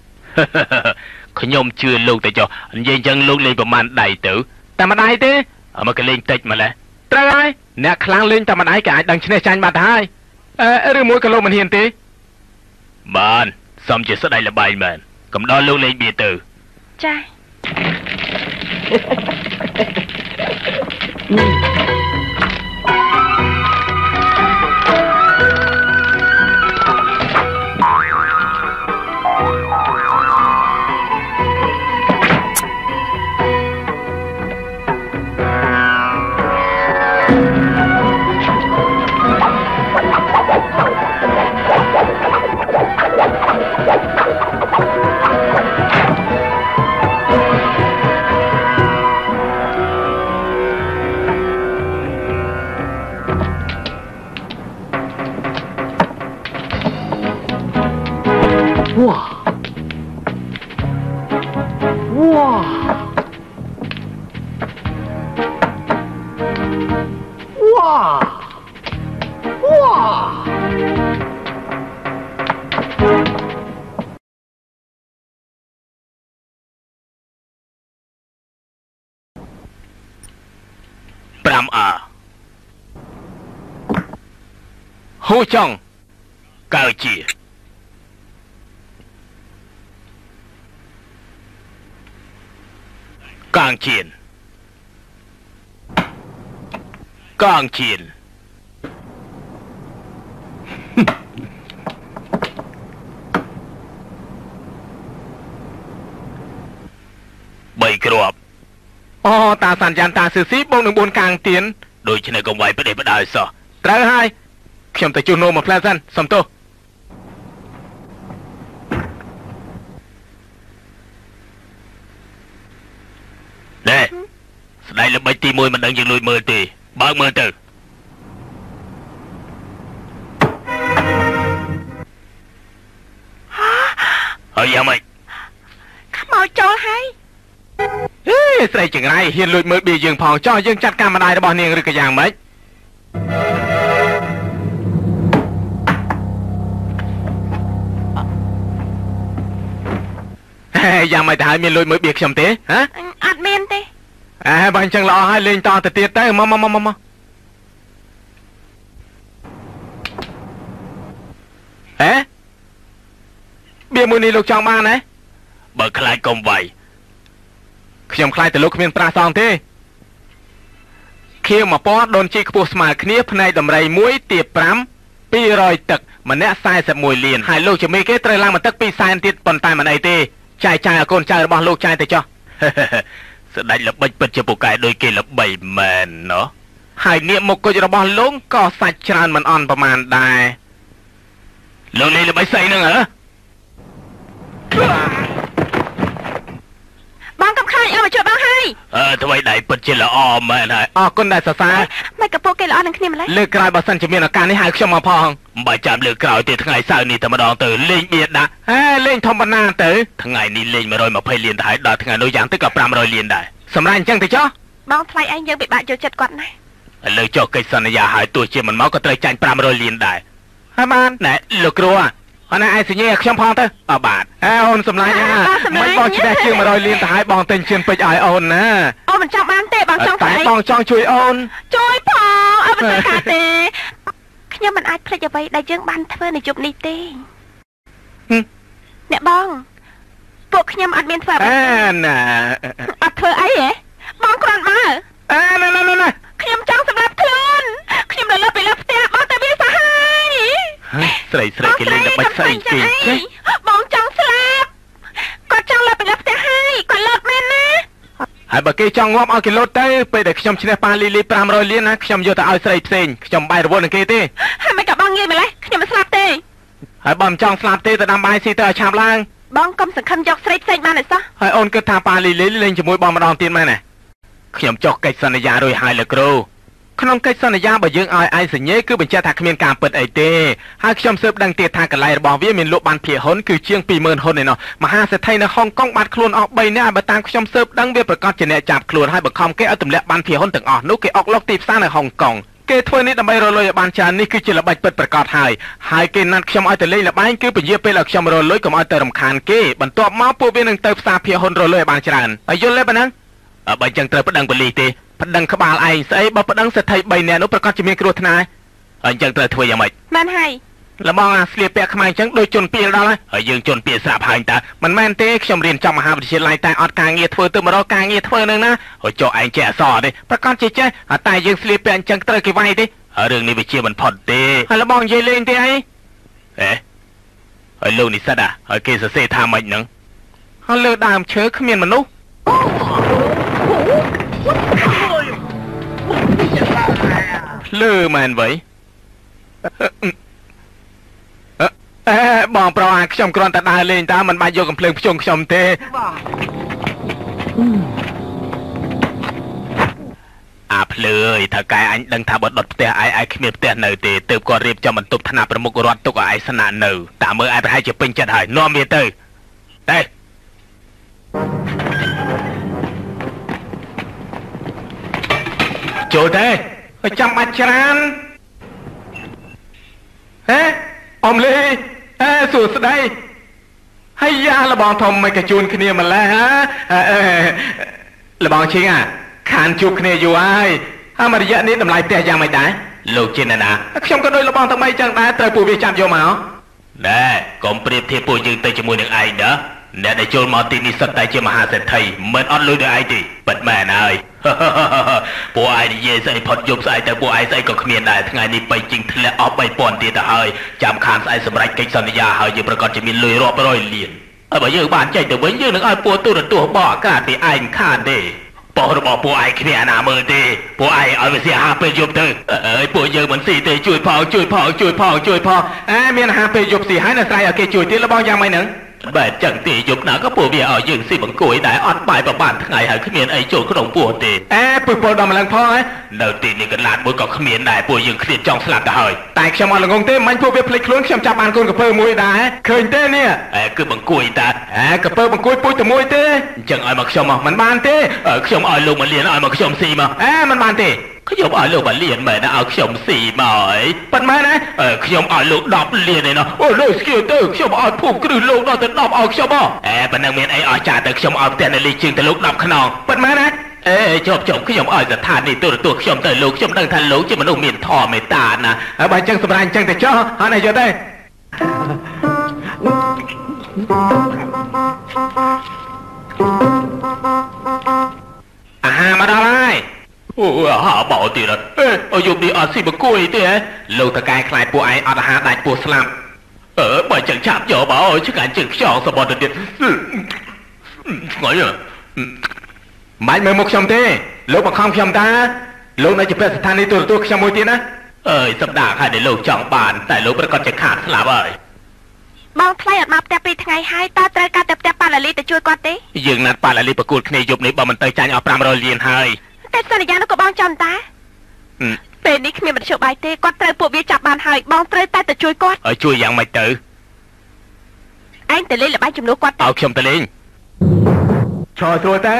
ខ្ញុំជឿលោកទៅចុះនិយាយអញ្ចឹងលោកលេងប្រមាណដៃទៅតែម្ដាយទេមកក៏លេងតិចម្ល៉េះត្រូវហើយអ្នកខ្លាំងលេងតែម្ដាយគេអាចដឹងឈ្នះចាញ់បាត់ទៅហើយឬមួយក៏លោកមិនហ៊ានទេបានសំជាស្ដេចល្បែងមែនកុំដល់លោកលេងបៀទៅចា Hô chồng Cao chìa Càng chiến Càng chiến Bảy crop Ô ta sản dàn ta sử xí bông đường buôn càng tiến Đôi chân này công vay bất đề bất đời sao Trái haiខ្ញុំទៅជួសនោមមួយផ្លែសិនសុំទោសណែស្ដីល្បិចទី1មិនដឹងយើងលួចមើលទេបើកមើលទៅហើយយ៉ាងម៉េចខ្មោចចូលហើយស្រីចង្រៃហ៊ានលួចមើលបៀយើងផងចោះយើងចាត់ការម្ដាយរបស់នាងឬក៏យ៉ាងម៉េចយ៉ាងម៉េចទៅហើយមានលួចមើលបៀខ្ញុំទេហ៎អត់មានទេបើអញ្ចឹងល្អហើយលេងតទៅទៀតទៅមកហេបៀមួយនេះលោកចង់បានហ៎បើខ្លាចកុំវាយខ្ញុំខ្លាចតែលោកគ្មានប្រាសងទេខៀវមកពណ៌ដូនជីខ្ពស់ស្មើគ្នាផ្នែកដំរី1ទាប5 200ទឹកម្នាក់41លានហើយលោកជាមេគេត្រូវឡើងមកទឹក2សែនទៀតប៉ុន្តែមិនអីទេចាយឲ្យកូនចៅរបស់លោកចាយទៅចុះស្ដេចល្បិចពិតជាពូកែដូចគេល្បីមែនណោះហើយនាគមុខគុជរបស់លោកក៏សាច់ច្រើនមិនអន់ប្រមាណដែរលោកលេងល្បីស្អីហ្នឹងហ៎បងកំខាញ់ឲ្យមកជួយបងហើយអ្វីដែលពិតជាល្អមែនហើយអរគុណដែលសរសើរមិនកពុកគេល្អនឹងគ្នាម្ល៉េះលើកក្រោយបើសិនជាមានឱកាសនេះហៅខ្ញុំមកផងមិនបាច់ចាំលើកក្រោយទេថ្ងៃសៅរ៍នេះតែម្ដងទៅលេងបៀដាក់លេងធម្មតាទៅថ្ងៃនេះលេង120លានទៅហើយដល់ថ្ងៃនោះយ៉ាងតិចក៏500លានដែរសម្រាប់អញ្ចឹងទៅចុះបងថ្លៃឯងយើងពិបាកយកចិត្តគាត់ណាឥឡូវចុះកិច្ចសន្យាហើយទោះជាមិនមកក៏ត្រូវចាញ់500លានដែរហើយបានណែលោកគ្រូអណាឯងសញ្ញាខ្ញុំផងទៅបាទអូនសម្លាញ់មិនបងឆ្នះជាង100លានទៅហើយបងទិញជឿនពេជ្រឲ្យអូនណាអូនមិនចង់បានទេបងចង់តែបងចង់ជួយអូនជួយផងអត់មិនត្រូវការទេខ្ញុំមិនអាចភ្លេចអ្វីដែលយើងបានធ្វើនៅយប់នេះទេអ្នកបងពួកខ្ញុំអត់មានធ្វើអ្វីណាអត់ធ្វើអីហ៎បងគ្រាន់មើលណាខ្ញុំចង់សម្រាប់ខ្លួនខ្ញុំនៅលើពីលើផ្ទះបងតែវាសាហាយស្រីគេលេងល្បិចស្អីគេបងចង់ស្លាប់គាត់ចង់លើពីលើផ្ទះហើយគាត់លោតមែនណាហើយបើគេចង់ងាប់ឲ្យគេលោតទៅពេលដែលខ្ញុំឈ្នះប៉ាលីលី500លានណាខ្ញុំយកទៅឲ្យស្រីផ្សេងខ្ញុំបាយរវល់នឹងគេទេហើយមិនក៏បងងាយម្លេះខ្ញុំមិនស្លាប់ទេហើយបងមិនចង់ស្លាប់ទេទៅដាំបាយស៊ីទៅឲ្យឆាប់ឡើងបងកុំសង្ឃឹមយកស្រីផ្សេងបានទេសោះហើយអូនគិតថាប៉ាលីលីលេងជាមួយបងម្ដងទៀតមែនទេខ្ញុំចុះកិច្ចសន្យារួចហើយលោកគ្រូក្នុងកិច្ចសន្យាបើយើងឲ្យឯងសញ្ញេគឺបញ្ជាក់ថាគ្មានការពិតអីទេហើយខ្ញុំស៊ើបដឹងទៀតថាកន្លែងរបស់វាមានលក់បានភាគហ៊ុនគឺជាង20000ហ៊ុនឯណោះមហាសេដ្ឋីនៅហុងកុងបាត់ខ្លួនអស់3នាក់បើតាមខ្ញុំស៊ើបដឹងវាប្រកាសជាអ្នកចាប់ខ្លួនហើយបង្ខំគេឲ្យទម្លាក់បានភាគហ៊ុនទាំងអស់នោះគេអុកឡុកទីផ្សារនៅហុងកុងគេធ្វើនេះដើម្បីរលួយឲ្យបានច្រើននេះគឺជាល្បិចពិតប្រកបហើយគេណាត់ខ្ញុំឲ្យទៅលេងល្បែងគឺពញាពេលឲ្យខ្ញុំរលួយកុំឲ្យទៅរំខានគេបន្ទាប់មកពួកវានឹងទៅផ្សារភាគហ៊ុនរលួយឲ្យបានច្រើនហើយយល់ទេប៉ុណ្ណឹងបើអញ្ចឹងត្រូវប្តឹងប៉ូលីសទេប្តឹងក្បាលឯងស្អីបើប្តឹងសេដ្ឋី3នាក់នោះប្រកាសជាមានគ្រោះថ្នាក់ហើយអញ្ចឹងត្រូវធ្វើយ៉ាងម៉េចមែនហើយល្បងអាស្លៀកពាក់ខ្មែរអញ្ចឹងដូចជនពាលដល់ហើយយើងជនពាលស្រាប់ហើយតើមិនមែនទេខ្ញុំរៀនចប់មហាវិទ្យាល័យតែអត់ការងារធ្វើទៅមករកការងារធ្វើនឹងណាហើយចុះឯងចេះអក្សរទេប្រកាសជាចេះតែយើងស្លៀកពាក់អញ្ចឹងត្រូវគេវាយទេហើយរឿងនេះវាជាមិនផុតទេហើយល្បងនិយាយលេងទេអីហើយលោកនិស្សិតហើយគេសរសេរថាម៉េចហ្នឹងហើយលើដើមឈើគ្មានមនុស្សលើមែនវ៉ៃបងប្រុសខ្ញុំគ្រាន់តែដើរលេងតើមិនបាច់យកកំភ្លើងភ្ជុងខ្ញុំទេអាភ្លើ lời thà cái anh đang thà bật đột tè ai khi miệt tè nở thì từ qua riệp cho mình tục thàประมุขរដ្ឋtục ai sanh nở tạm mơ ai phải hai chụp pin chặt hải no miệt từ đây chỗ đây trong mặt tràn hé ông lê hé sụt đây hay ra là bọn thầm mày cái chuồn kia niệm mà la hả là bọn chính à khán chụp kia dù ai mà đi dẫn đến làm lại tè giang mày đá lục trên này nè không có đôi là bọn thầm mày chẳng đá tới phụ vi chạm vô máu nè còn priệp thì phụ dương tới cho mua được ai đó nè để chôn mỏ tin đi sắp tay chưa mà hà sẽ thầy mình on lui được ai thì bật mẹ ơi bộ ai đi về xây phật dục xây tới bộ ai xây có miền này ngày đi bay chinh thì là ốp bay pòn tiền đã hơi chạm khán xây sầm rạch cách sân nhà hơi nhưประกอบจะมีลุยรอบrồi liền bởi vì bạn chạy từ bấy nhiêu những ai bộ tôi là tôi bỏ cả thì anh khán đi bộ rồi bỏ bộ ai khi nào nào mơ đi bộ ai ở về xe hà phê dục từ bộ giờ mình xì thì chui phò miền hà phê dục xì hái là sai ở kia chui tiền là bao nhiêu mày nữa bà chẳng tỷ dục nào có bộ bia ở dương xì bằng củi đại ọt bài vào bản ngày hãy khmiền ấy chỗ có đồng bộ tiền bùi bộ đầm lần phó ấy đầu tiên thì cần lạt bùi có khmiền đại bùi dương khmiền trong sạp đã hỏi tại xem mà là ngôn tên mình bùi bia plek luôn xem chạp bàn con cà phê mùi đá khơi tên nè cứ bằng củi ta cà phê bằng củi bùi từ mùi tê chẳng ai mặc xong mà mình bàn tê xong ai luôn mà liền ai mặc xong xì mà mình bàn têเขายอมอ่อยลูกบัลเลียนเหมือนนะเอาขยมสีหมอยปัดมานะขยมอ่อยลูกดอกเลียนเลยเนาะโอ้ลูกสกิลเตอร์ขยมอ่อยผูกกระดูกลูกนอนแต่ดอกเอาขยมอ่ะปัดนางเมียนไออ่อยจ่าแต่ขยมอ่อยแต่ในลีจึงแต่ลูกดอกขนองปัดมานะจบขยมอ่อยจะทานนี่ตัวขยมแต่ลูกขยมตั้งทันลูกจะมันลูกเมียนทอไม่ตานะใบจังสบายจังแต่เจ้าหาไหนจะได้มาได้họ bỏ tiền rồi dùng đi ở xí một cùi thế lâu ta cai khai bộ ai ở hà đại bộ slam bởi chẳng chạm chỗ bảo ơi chứ cả chẳng chọn sao bỏ được điện nói rồi mãi mới một xong thế lâu mà không xong ta lâu này chỉ phải than đi tôi xong môi tiền á sắp đảng hay để lâu chọn bàn tại lâu bây còn chẳngขาด slap ơi bong thay ở map đẹp đi ngày hai ta trai ca đẹp đẹp bà là ly để chui con tí dừng nát bà là ly bạc cột này dục này bà mình tới tranh ở pram rồi liền hơi แต่สัญญาณก็บ้องจำตาเป็นนี้มีมันเชื่อใบเต้ก้อนเตยปวดวิจับบานหายบ้องเตยใต้แต่ช่วยก้อนช่วยยังไม่ตื่น anhแต่เล่นหรือใบจุ่มลูกก้อนเอาชมแต่เล่นชอตัวเต้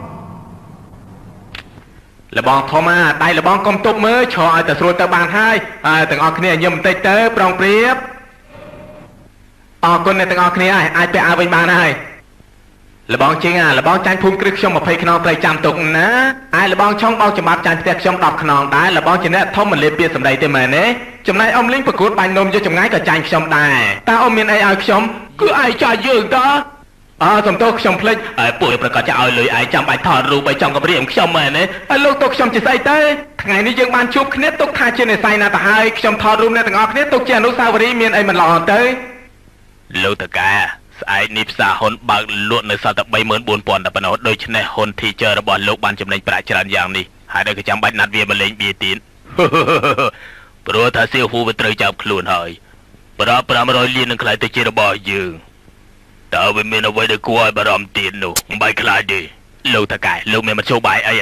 ละบองทอมาได้ละบองกลมตุกมือชอแต่สวยแต่บานให้แต่ออกเนี่ยยมเตยเต้ปรองเปรียบออกคนในแต่ออกเนี่ยไอไปเอาไปบานให้ละบองจริงละบองจานพุ่มกรึกชมมาเพยขนองไปจำตุกนะไอ้ละบองช่องบองจะมาจานเตะชมดอกขนองได้ละบองจะเนี่ยท่อมมันเลี้ยเปียสำได้เต็มเลยเนี่ยจำนายอมลิงประกวดใบนมจะจำง่ายกับจานชมได้ตาอมเมียนไอ้ชมคือไอ้จ่ายเยอะต่อสมโตชมเพลย์ป่วยประกอบจะเอาเลยไอ้จำใบถอดรูใบจองกับเรียมชมเลยเนี่ยไอ้ลูกตกชมจะใส่เต้ไงนี่ยังบานชุบเนี่ยตกทาเชนในใส่นาตาไอ้ชมถอดรูเนี่ยต่างออกเนี่ยตกเจนุสาวรีเมียนไอ้มันหล่อเต้ลูกตะกาไอ้นิพสาหนบางล้วนในสาตใบเหมือนบุญปอนแต่ปนโดยเฉพาะหนที่เจอระบอลโลกบานจำในประชาชนอย่างนี้หายได้ก็จำใบนัดเวียมาเล่นเบียตีนโปรถ้าเสียหูไปเตยจับคลุนหายปราปรามรอยเลียนใครแต่เจอระบอลยืงแต่เอาไปเมียนเอาไว้ได้กลัวบารมตีนหนูใบคลายดีลูกตะกายลูกเมียมาโชว์ใบไอ้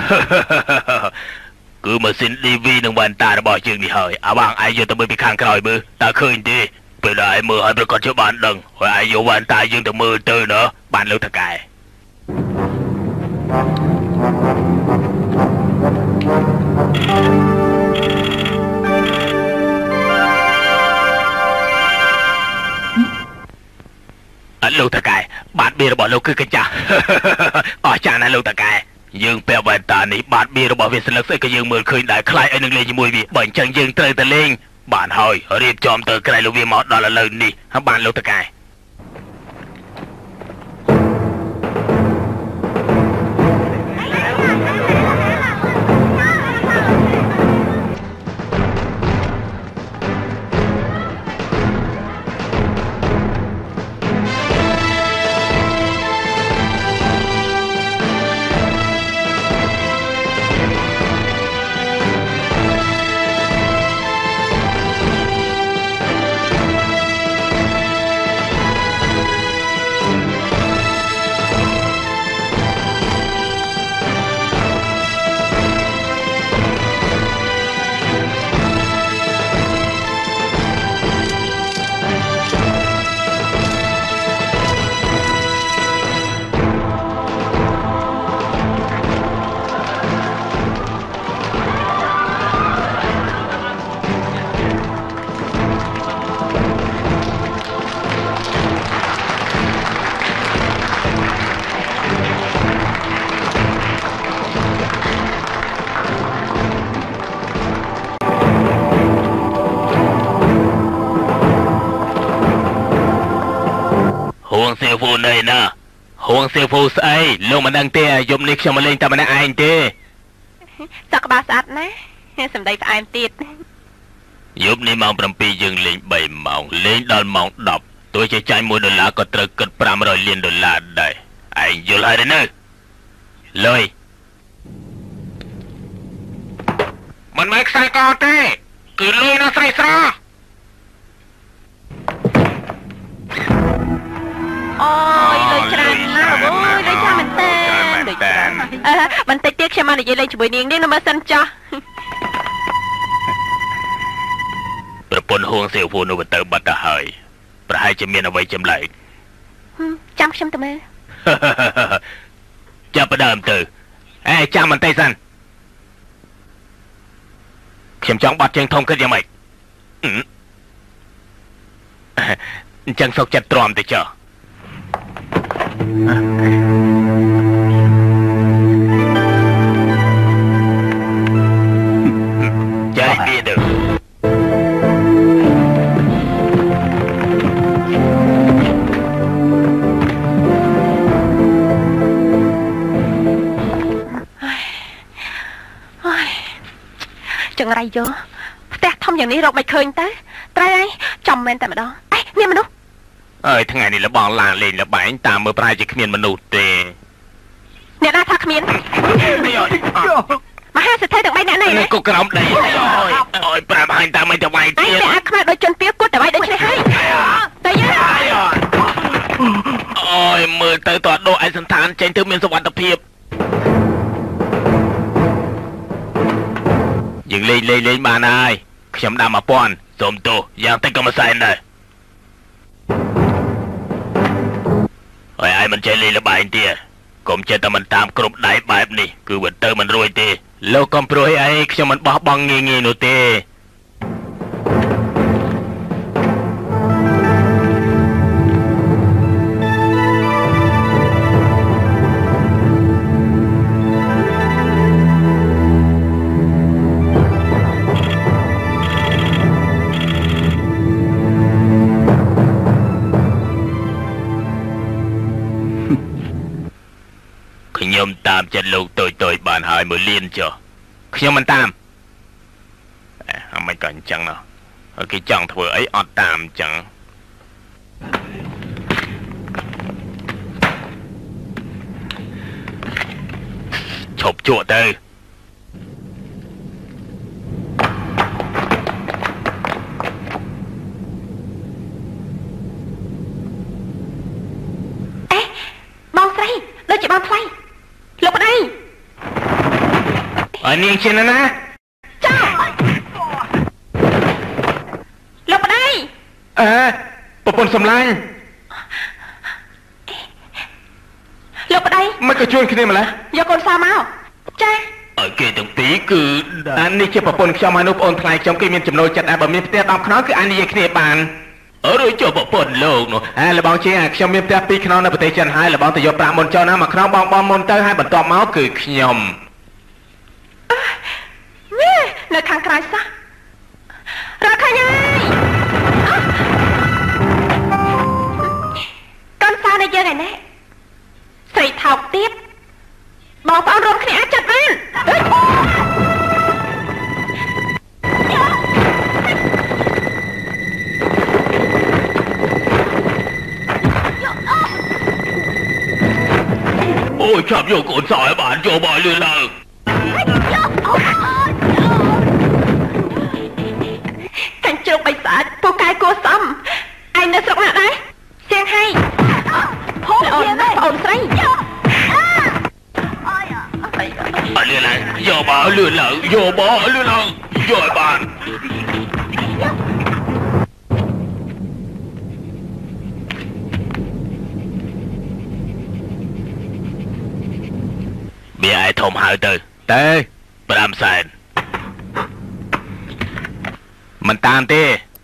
cứ mà xin đi vi nông bàn ta đã bỏ trường đi hỏi à bằng ai giờ tao mới bị khang còi bư ta khơi đi bây giờ ai mưa ai còn cho bạn đừng rồi ai vô bàn ta dương từ mưa tư nữa bàn lưu thật cài lưu thật cài bạn bia đã bỏ lâu cứ cái chả ở chả này lưu thật cài dương bèo bàn ta ní bạn bia đã bỏ về sân lực sẽ cái dương mưa khơi đại khai anh đừng lên như mùi vị bệnh chẳng dương tơi tờ lên bạn hỏi riêng chòm từ cái này lưu viên mọt đó là lần đi bạn lưu thật cài ห่วงเสียฟูเลยนะห่วงเสียฟูស្អីលោកមិនដឹងទេយប់នេះខ្ញុំមកលេងតែម្នាក់ឯងទេសក់ក្បាលស្អាតណាសម្ដីផ្អែមទៀតយប់នេះម៉ោង7យើងលេង3ម៉ោងលេងដល់ម៉ោង10ទោះជាចាយ$1ក៏ត្រូវគិត$500 លានដែរឯងយល់ហើយទេលុយមិនមែនខ្សែកទេគឺលុយណាស្រីស្រស់អូយលុយច្រើនណាស់អូយលុយច្រើនមែនតើលុយច្រើនបន្តិចទៀតខ្ញុំមកនិយាយលេងជាមួយនាងនេះនៅមើលសិនចោះប្រពន្ធហួងសៀវភូនោះទៅបាត់ទៅហើយប្រហែលជាមានអ្វីចម្លែកចាំខ្ញុំទៅមើលចាប់ផ្ដើមទៅចាំបន្តិចសិនខ្ញុំចង់បាត់ជើងធំគិតយ៉ាងម៉េចអញ្ចឹងសុកចិត្តទ្រាំទៅចុះចាយវាទៅចង្រៃយោផ្ទះធំយ៉ាងនេះរកមិនឃើញទៅត្រូវហើយចំមែនតែម្ដងមានមនុស្សអើយថ្ងៃនេះលបងឡានលេងលបែងតាមមើលប្រហែលជាគ្មានមនុស្សទេអ្នកណាថាគ្មានមហាសេដ្ឋីទាំង3នាក់នេះក៏ក្រោមដីអូយប្រាប់ហាញតាមមិនទៅវាយទៀតតែអាខ្មៅដូចជនពៀគាត់ទៅវាយដូចនេះហើយតែយ៉ាអូយមើលទៅតើដកឯសន្តានចេញទៅមានសុវត្ថិភាពយើងលេងបានហើយខ្ញុំដាំ1000សូមទោសយ៉ាងតិចក៏មួយសែនដែរហើយឯងមិនចេះលេងល្បែងទៀតកុំចេះតែមិនតាមគ្រប់ដៃបែបនេះគឺវាទៅមិនរួចទេលោកកុំព្រួយអីខ្ញុំមិនបោះបង់ងាយៗនោះទេខ្ញុំតាមចិត្តលោកតូចបានហើយ1 លានចុះខ្ញុំមិនតាមមិនក៏អញ្ចឹងណោះគេចង់ធ្វើអីអត់តាមអញ្ចឹងឈប់ជក់ទៅបងស្រីដូចជាបងថ្លៃលោកប្តីនាងជាណាចាលោកប្តីប្រពន្ធសំឡាញ់លោកប្តីមិនក៏ជួនគ្នាម្ល៉េះយកកូនសៅមកចាគេទាំងពីរគឺនេះជាប្រពន្ធខ្ញុំហើយនោះប្អូនថ្លៃខ្ញុំគេមានចំណូលចិត្តបើមានផ្ទះ10ខ្នងគឺអាចនិយាយគ្នាបានរួចចុះប្រពន្ធលោកនោះលបងជាខ្ញុំមានផ្ទះ2ខ្នងនៅប្រទេសចិនហើយលបងទៅយកប្រាក់មុនចុះណា1ខ្នងបងមុនទៅហើយបន្ទាប់មកគឺខ្ញុំនៅខាងក្រៅសោះរកឃើញហើយកូនសៅនៅយើងឯនេះស្រីថោកទៀតបងប្អូនរួមគ្នាអាចចាត់បានអូយចាប់យកកូនសៅឲ្យបានយកមកលឿនឡើងកាញ់ជ្រុកបិសាចពូកែគួសមឯងនៅស្រុកណាដែរសៀងហៃអូនអូនស្រីលឿនឡើងយកមកលឿនឡើងយកមកលឿនឡើងយកឲ្យបានវាឲ្យធំហើយទៅ5សែនមិនតាមទេ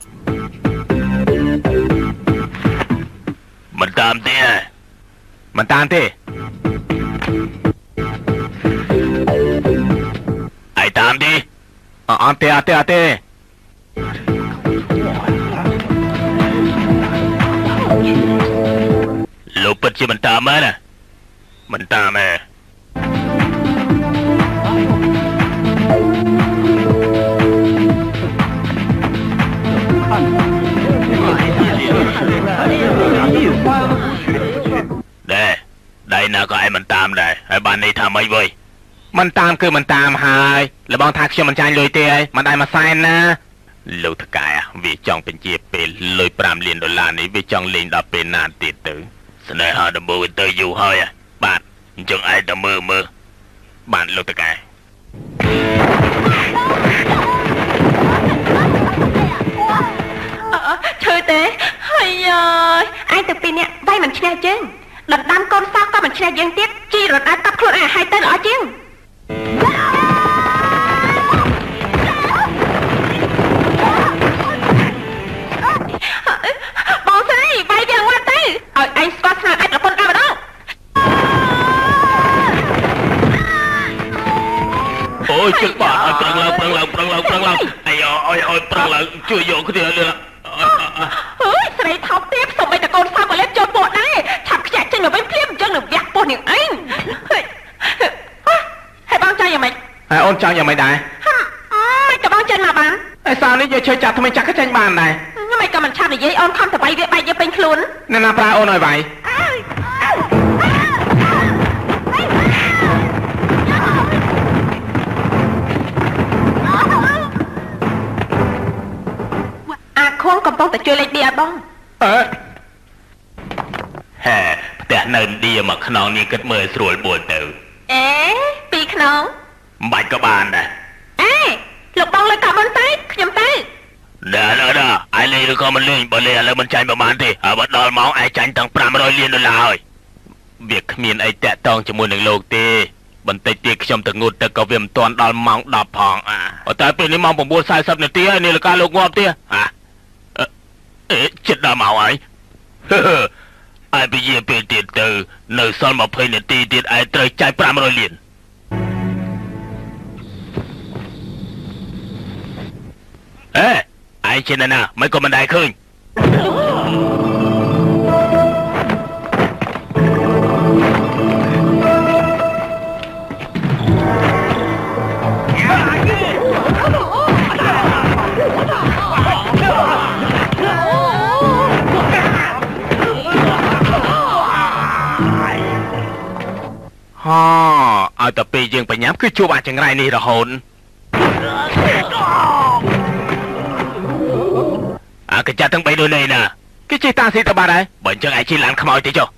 មិនតាមទេឯតាមទេអត់ទេពិតជាមិនតាមមែនណាមិនតាមទេដៃណាក៏ឯងមិនតាមដែរហើយបាននេះថាម៉េចវិញមិនតាមគឺមិនតាមហើយលបងថាខ្ញុំមិនចាញ់លុយទេហើយមិនដែរមួយសែនណាលោកតកែវាចង់បញ្ជាពេលលុយ$5 លាននេះវាចង់លេងដល់ពេលណាទៀតទៅស្នេហាដំបូងទៅយូរហើយបាទអញ្ចឹងឯងទៅមើលបាទលោកតកែឈឺទេហើយអើយឯងទៅពីនេះវាយមិនឈ្នះជើងដណ្ដើមកូនសោកក៏មិនឈ្នះយើងទៀតជីរត់អាចកាប់ខ្លួនឯងឲ្យទៅល្អជាងបងស្រីវាយវាងមកទៅឲ្យឯងស្គាល់ស្នាដៃប្រពន្ធតែម្ដងអូយជិះបាទប្រឹងឡើងអាយប្រឹងឡើងជួយយកគ្នាលើអើយស្រីថោកទៀតសូម្បីតែកូនសោកក៏លេបចូលពោះដែរឆាប់ខ្ជាក់ចេញមកវិញភ្លាមអញ្ចឹងនឹងវាក់ពោះនាងឯងហើយបងចង់យ៉ាងម៉េចហើយអូនចង់យ៉ាងម៉េចដែរមិនក៏បងចេញមកបានហើយសារនេះយកជួយចាត់ថ្មីចាក់ក៏ចេញបានដែរមិនក៏មិនឆាប់និយាយអូនខំទៅវាយវាបែកយកពេញខ្លួនណាប្រើអូនឲ្យវាយអាខួងកំពុងតែជួយលេខឌីឲ្យបងហេផ្ទះនៅឌីមកខ្នងនេះគិតមើលស្រួលបួលទៅអេពីខ្នងមិនបាច់ក៏បានដែរអេលោកបងលើកកាប់មុនទៅខ្ញុំទៅណាអាយលេងឬក៏មិនលេងបើលេងឥឡូវមិនចាញ់ប្រហែលទេហើយបើដល់ម៉ោងឯងចាញ់ទាំង$500 លានហើយវាគ្មានអីតាក់តងជាមួយនឹងលោកទេបន្តិចទៀតខ្ញុំទៅងូតទឹកក៏វាមិនទាន់ដល់ម៉ោង10ផងតែពេលនេះម៉ោង9:40នាទីហើយនេះលកាលោកងាប់ទៀតចិត្តដល់មកហើយអាយពីយាពេលទៀតទៅនៅសល់20នាទីទៀតឯងត្រូវចាយ$500 លានឯងជាណាមិនក៏មិនដែរឃើញឲ្យតែពេលយើងបញ្ញាប់គឺជួបអាចង្រៃនេះរហូតកញ្ចាត់ទាំង3ដូចនេះណាគេជិះតាស៊ីទៅបាត់ហើយបើអញ្ចឹងឯងជិះឡានខ្មោចទៅចុះ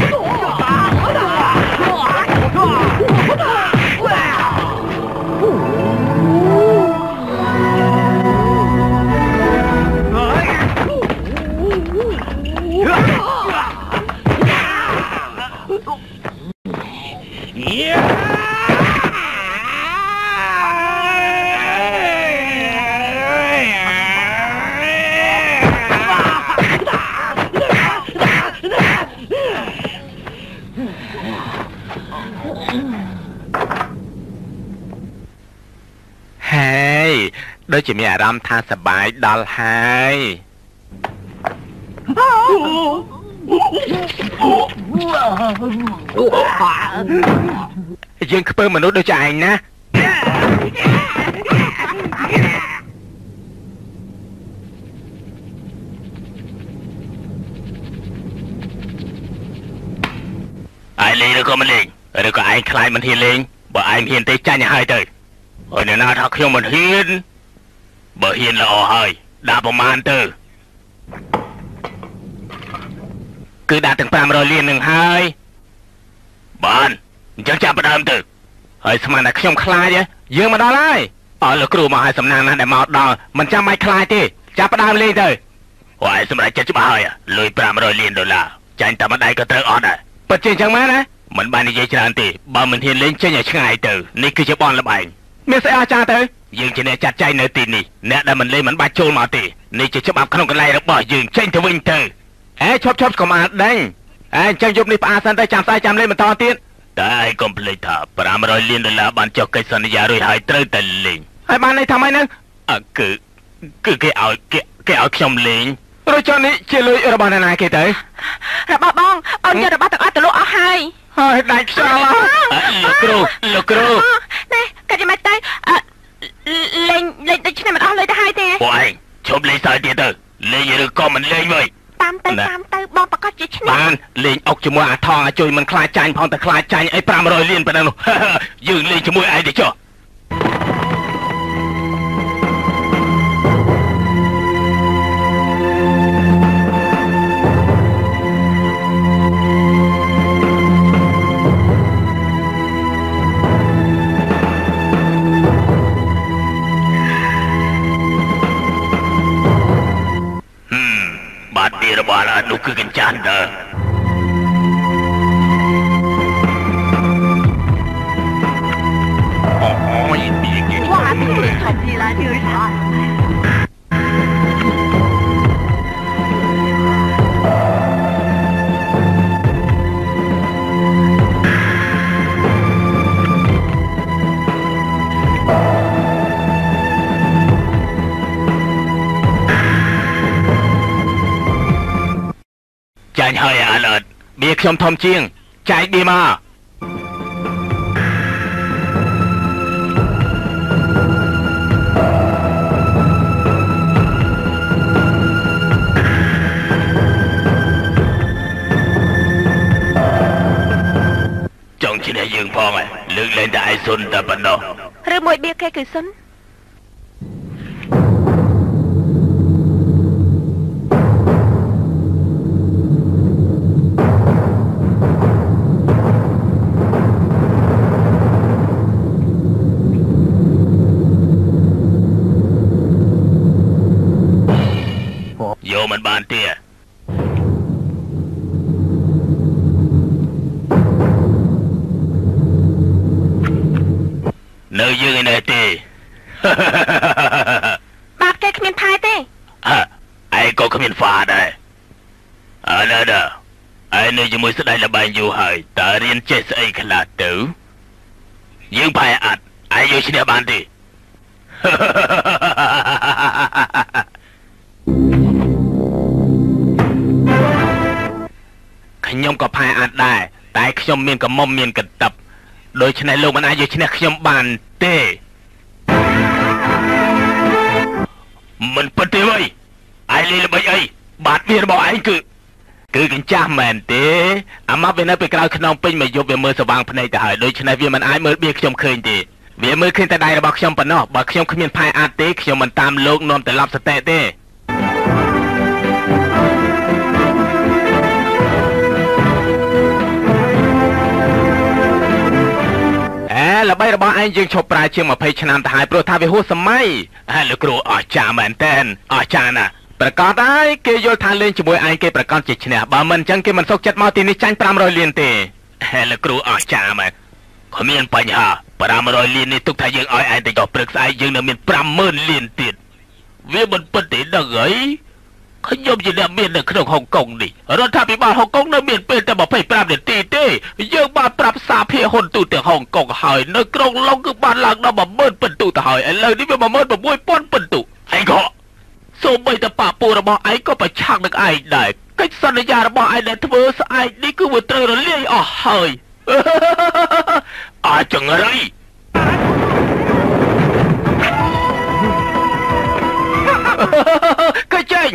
ដូចជាមានអារម្មណ៍ថាសប្បាយដល់ហើយយើងខ្ពើមមនុស្សដូចឯងណាឯងលេងឬក៏មិនលេងឬក៏ឯងខ្លាចមិនហ៊ានលេងបើឯងហ៊ានទេចាញ់ឲ្យហើយទៅហើយអ្នកណាថាខ្ញុំមិនហ៊ានបើហ៊ានល្អហើយដាក់ប្រមាណទៅគឺដាក់ទាំង$500 លាននឹងហើយបានអញ្ចឹងចាប់ផ្ដើមទៅហើយស្មានតែខ្ញុំខ្លាចយើងមកដល់ហើយលោកគ្រូមកឲ្យសំណាងណាស់ដែលមកដល់មិនចាំបាច់ខ្លាចទេចាប់ផ្ដើមលេងទៅហើយសម្រាប់ចិត្តច្បាស់ហើយលុយ$500 លានចាញ់តែម្ដាយក៏ត្រូវអត់ដែរពិតជាអញ្ចឹងមែនណាមិនបាននិយាយច្រើនទេបើមិនហ៊ានលេងចេញឲ្យឆ្ងាយទៅនេះគឺជាបនលបែងមានស្អីអស្ចារ្យទៅយើងជាអ្នកចាត់ចែងនៅទីនេះអ្នកដែលមិនលេងមិនបាច់ចូលមកទេនេះជាច្បាប់ក្នុងកន្លែងរបស់យើងចេញទៅវិញទៅឈប់កុំអាដេញអញ្ចឹងយប់នេះផ្អាសិនទៅចាំស្អែកចាំលេងបន្តទៀតតែឯងកុំភ្លេចថា$500 លានបានចុះកិច្ចសន្យារួចហើយត្រូវតែលេងហើយបានន័យថាម៉េចហ្នឹងគឺគេឲ្យខ្ញុំលេង rồi cho ní chia lưỡi ở bàn này kể tới rồi bà bong ông cho rồi bà tặng ai từ lúc ở hai hơi đánh sao lục rô nè cái gì mà tay lên đây chứ này mà lên tới hai thế bộ anh chụp lên sai tiền từ lên như được con mình lên vậy tam tay bong bà có chứ bạn lên ốc cho mua thò chui mình khai chanh phong ta khai chanh ấy pram rồi liên bên đâu dừng lên cho mua ai để cho dia bala nu kencanda oh ini wah ini thật là như thếចាញ់ហើយអាឡឺតបៀខ្ញុំធំជាងចែកបៀមកចង់ឈ្នះយើងផងហើយលើកលែងតែឯសុនតែប៉ុណ្ណោះឬមួយបៀគេគឺសុនយកមិនបានទេនៅយើងឯនេះទេបាត់គេគ្មានផាយទេឯងក៏គ្មានហ្វាដែរឥឡូវដល់ឯងនៅជាមួយស្ដេចលបែងយូរហើយតើរៀនចេះស្អីខ្លះទៅយើងផាយអត់ឯងយកឈ្នះបានទេខ្ញុំក៏ផែអត់ដែរតែខ្ញុំមានកមុំមានកន្តឹបដូច្នេះលោកមិនអាចយកឈ្នះខ្ញុំបានទេមិនពិតទេវ៉ៃឯងលេងល្បិចអីបាត់វារបស់ឯងគឺកញ្ចាស់មែនទេអាម៉ាប់វានៅពេលក្រោយខ្នងពេញមកយប់វាមើលស្វាងភ្នែកទៅហើយដូច្នេះវាមិនអាចមើលបៀខ្ញុំឃើញទេវាមើលឃើញតែដៃរបស់ខ្ញុំប៉ុណ្ណោះបើខ្ញុំគ្មានផែអត់ទេខ្ញុំមិនតាមលោកនាំទៅឡប់សតេទេល្បីរបស់ឯងយើងឈប់ប្រើជាង20ឆ្នាំទៅហើយព្រោះថាវាហួសសម័យលោកគ្រូអស្ចារ្យមែនតើអស្ចារ្យណាស់ប្រកាសហើយគេយល់ថាលេងជាមួយឯងគេប្រកាសជាឈ្នះបើមិនអញ្ចឹងគេមិនសុខចិត្តមកទីនេះចាញ់500លានទេលោកគ្រូអស្ចារ្យមែនគ្មានបញ្ហា500លាននេះទុកថាយើងឲ្យឯងទៅដល់ព្រឹកស្អែកយើងនៅមាន50000លានទៀតវាមិនពិតទេដឹងអីខ្ញុំជាអ្នកមាននៅក្នុងហុងកុងនេះរដ្ឋាភិបាលហុងកុងនៅមានពេលតែ25នាទីទេយើងបានប្រាប់សារភាហ៊ុនទូទាំងហុងកុងហើយនៅក្រុងឡុងគឺបានឡើងដល់10000ពិន្ទុទៅហើយឥឡូវនេះវា16000ពិន្ទុឯងក៏សូម្បីតែប៉ាពូរបស់ឯងក៏ប្រឆាំងនឹងឯងដែរកិច្ចសន្យារបស់ឯងដែលធ្វើស្អែកនេះគឺវាត្រូវរលាយអស់ហើយអាចង្រៃក៏ចេញ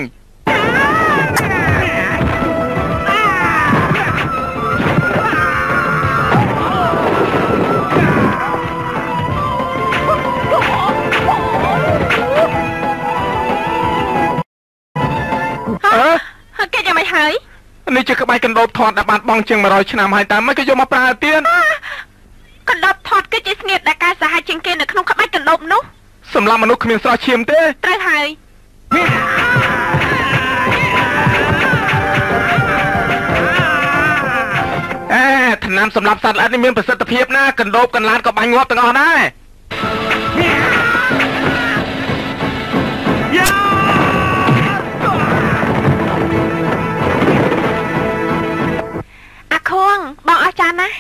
គេយ៉ាងម៉េចហើយនេះជាក្បាច់កណ្ដូបថតដែលបានបង់ជាង100ឆ្នាំហើយតើមិនគេយកមកប្រើទៀតកណ្ដូបថតគឺជាស្ងៀតដែលកែសាហាវជាងគេនៅក្នុងក្បាច់កណ្ដូបនោះសម្រាប់មនុស្សគ្មានស្រស់ឈាមទេត្រូវហើយថ្នាំសម្រាប់សត្វល្អិតនេះមានប្រសិទ្ធភាពណាកណ្ដូបកន្លាតក៏បាញ់ងាប់ទាំងអស់ដែរអាខួងបងអស្ចារ្យណាស់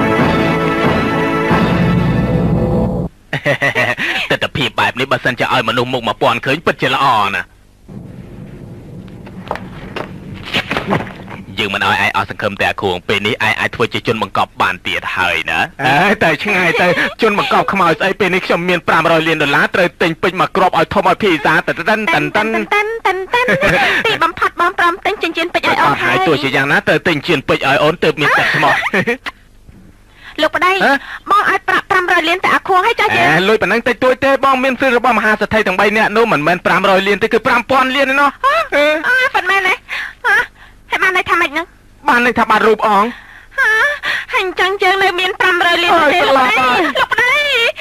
ទស្សនភាពបែបនេះបើសិនជាឲ្យមនុស្សមុខ1000ឃើញពិតជាល្អណាស់យើងមិនឲ្យឯងអស់សង្ឃឹមតែអាខួងពេលនេះឯងអាចធ្វើជាជនបង្កប់បានទៀតហើយណាតែឆ្ងាយទៅជនបង្កប់ខ្មោចស្អីពេលនេះខ្ញុំមាន$500 លានត្រូវទិញពេជ្រមកគ្រាប់ឲ្យធំឲ្យភីសាតិនទីបំផាត់បងព្រមទិញចិញ្ចៀនពេជ្រឲ្យអូនហើយទោះជាយ៉ាងណាត្រូវទិញចិញ្ចៀនពេជ្រឲ្យអូនទើបមានទឹកស្មោះលោកប្តីបងឲ្យប្រាក់$500 លានតែអាខួងឲ្យចាស់យើងលុយប៉ុណ្ណឹងតិចតួចទេបងមានសិទ្ធិរបស់មហាសេដ្ឋីទាំង3នាក់នោះមិនមែន$500 លានទេគឺ$5000 លានឯណោះប៉ុន្មានទេហើយបានន័យថាម៉េចហ្នឹងបានន័យថាបានរូបអងហើយអញ្ចឹងយើងនៅមាន$500 លានទេលោកប្តី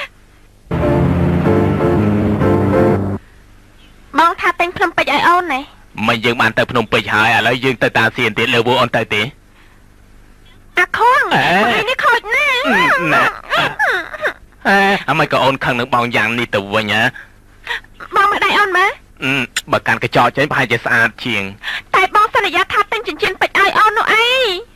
បងថាទិញភ្នំពេជ្រឲ្យអូនណែមិនយើងបានទៅភ្នំពេជ្រហើយឥឡូវយើងទៅតាសៀនទៀតលើវអូនទៅទេអាខងនេះខូចណាស់អាមិនក៏អូនខឹងនឹងបងយ៉ាងនេះទៅវិញហ៎បងមកដៃអូនមើលបើកាន់កញ្ចក់ចេញប្រហែលជាស្អាតជាងតែបងសន្យាថាទិញចិញ្ចៀនពេជ្រឲ្យអូននោះអី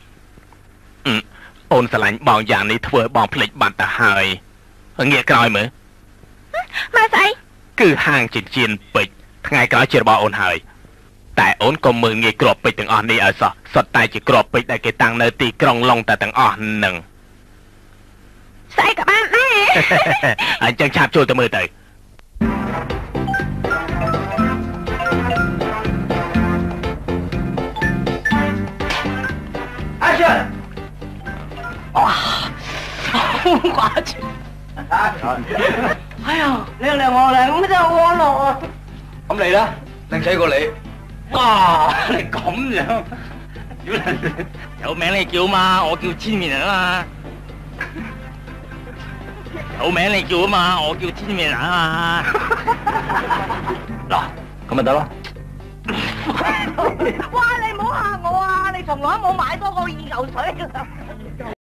អូនស្រឡាញ់បងយ៉ាងនេះធ្វើឲ្យបងភ្លេចបាត់ទៅហើយងាកក្រោយមើលស្អីគឺហាងចិញ្ចៀនពេជ្រថ្ងៃក្រោយជារបស់អូនហើយតែអូនក៏មើលងាយគ្រាប់ពេជ្រទាំងអស់នេះឲ្យសោះសុទ្ធតែជាគ្រាប់ពេជ្រដែលគេតាំងនៅទីក្រុងឡុងតែទាំងអស់នឹងស្អីក៏បានដែរអញ្ចឹងឆាប់ចូលទៅមើលទៅ Action！ 掛住。哎呀，靚我靚，咁真係安樂啊！ 咁嚟啦，靚仔過嚟。 哇，你咁樣，有名你叫嘛，我叫千面人啊嘛。有名你叫啊嘛，我叫千面人啊嘛。嗱， 咁咪得咯。 哇！你唔好嚇我啊！你從來冇買多過2嚿水㗎。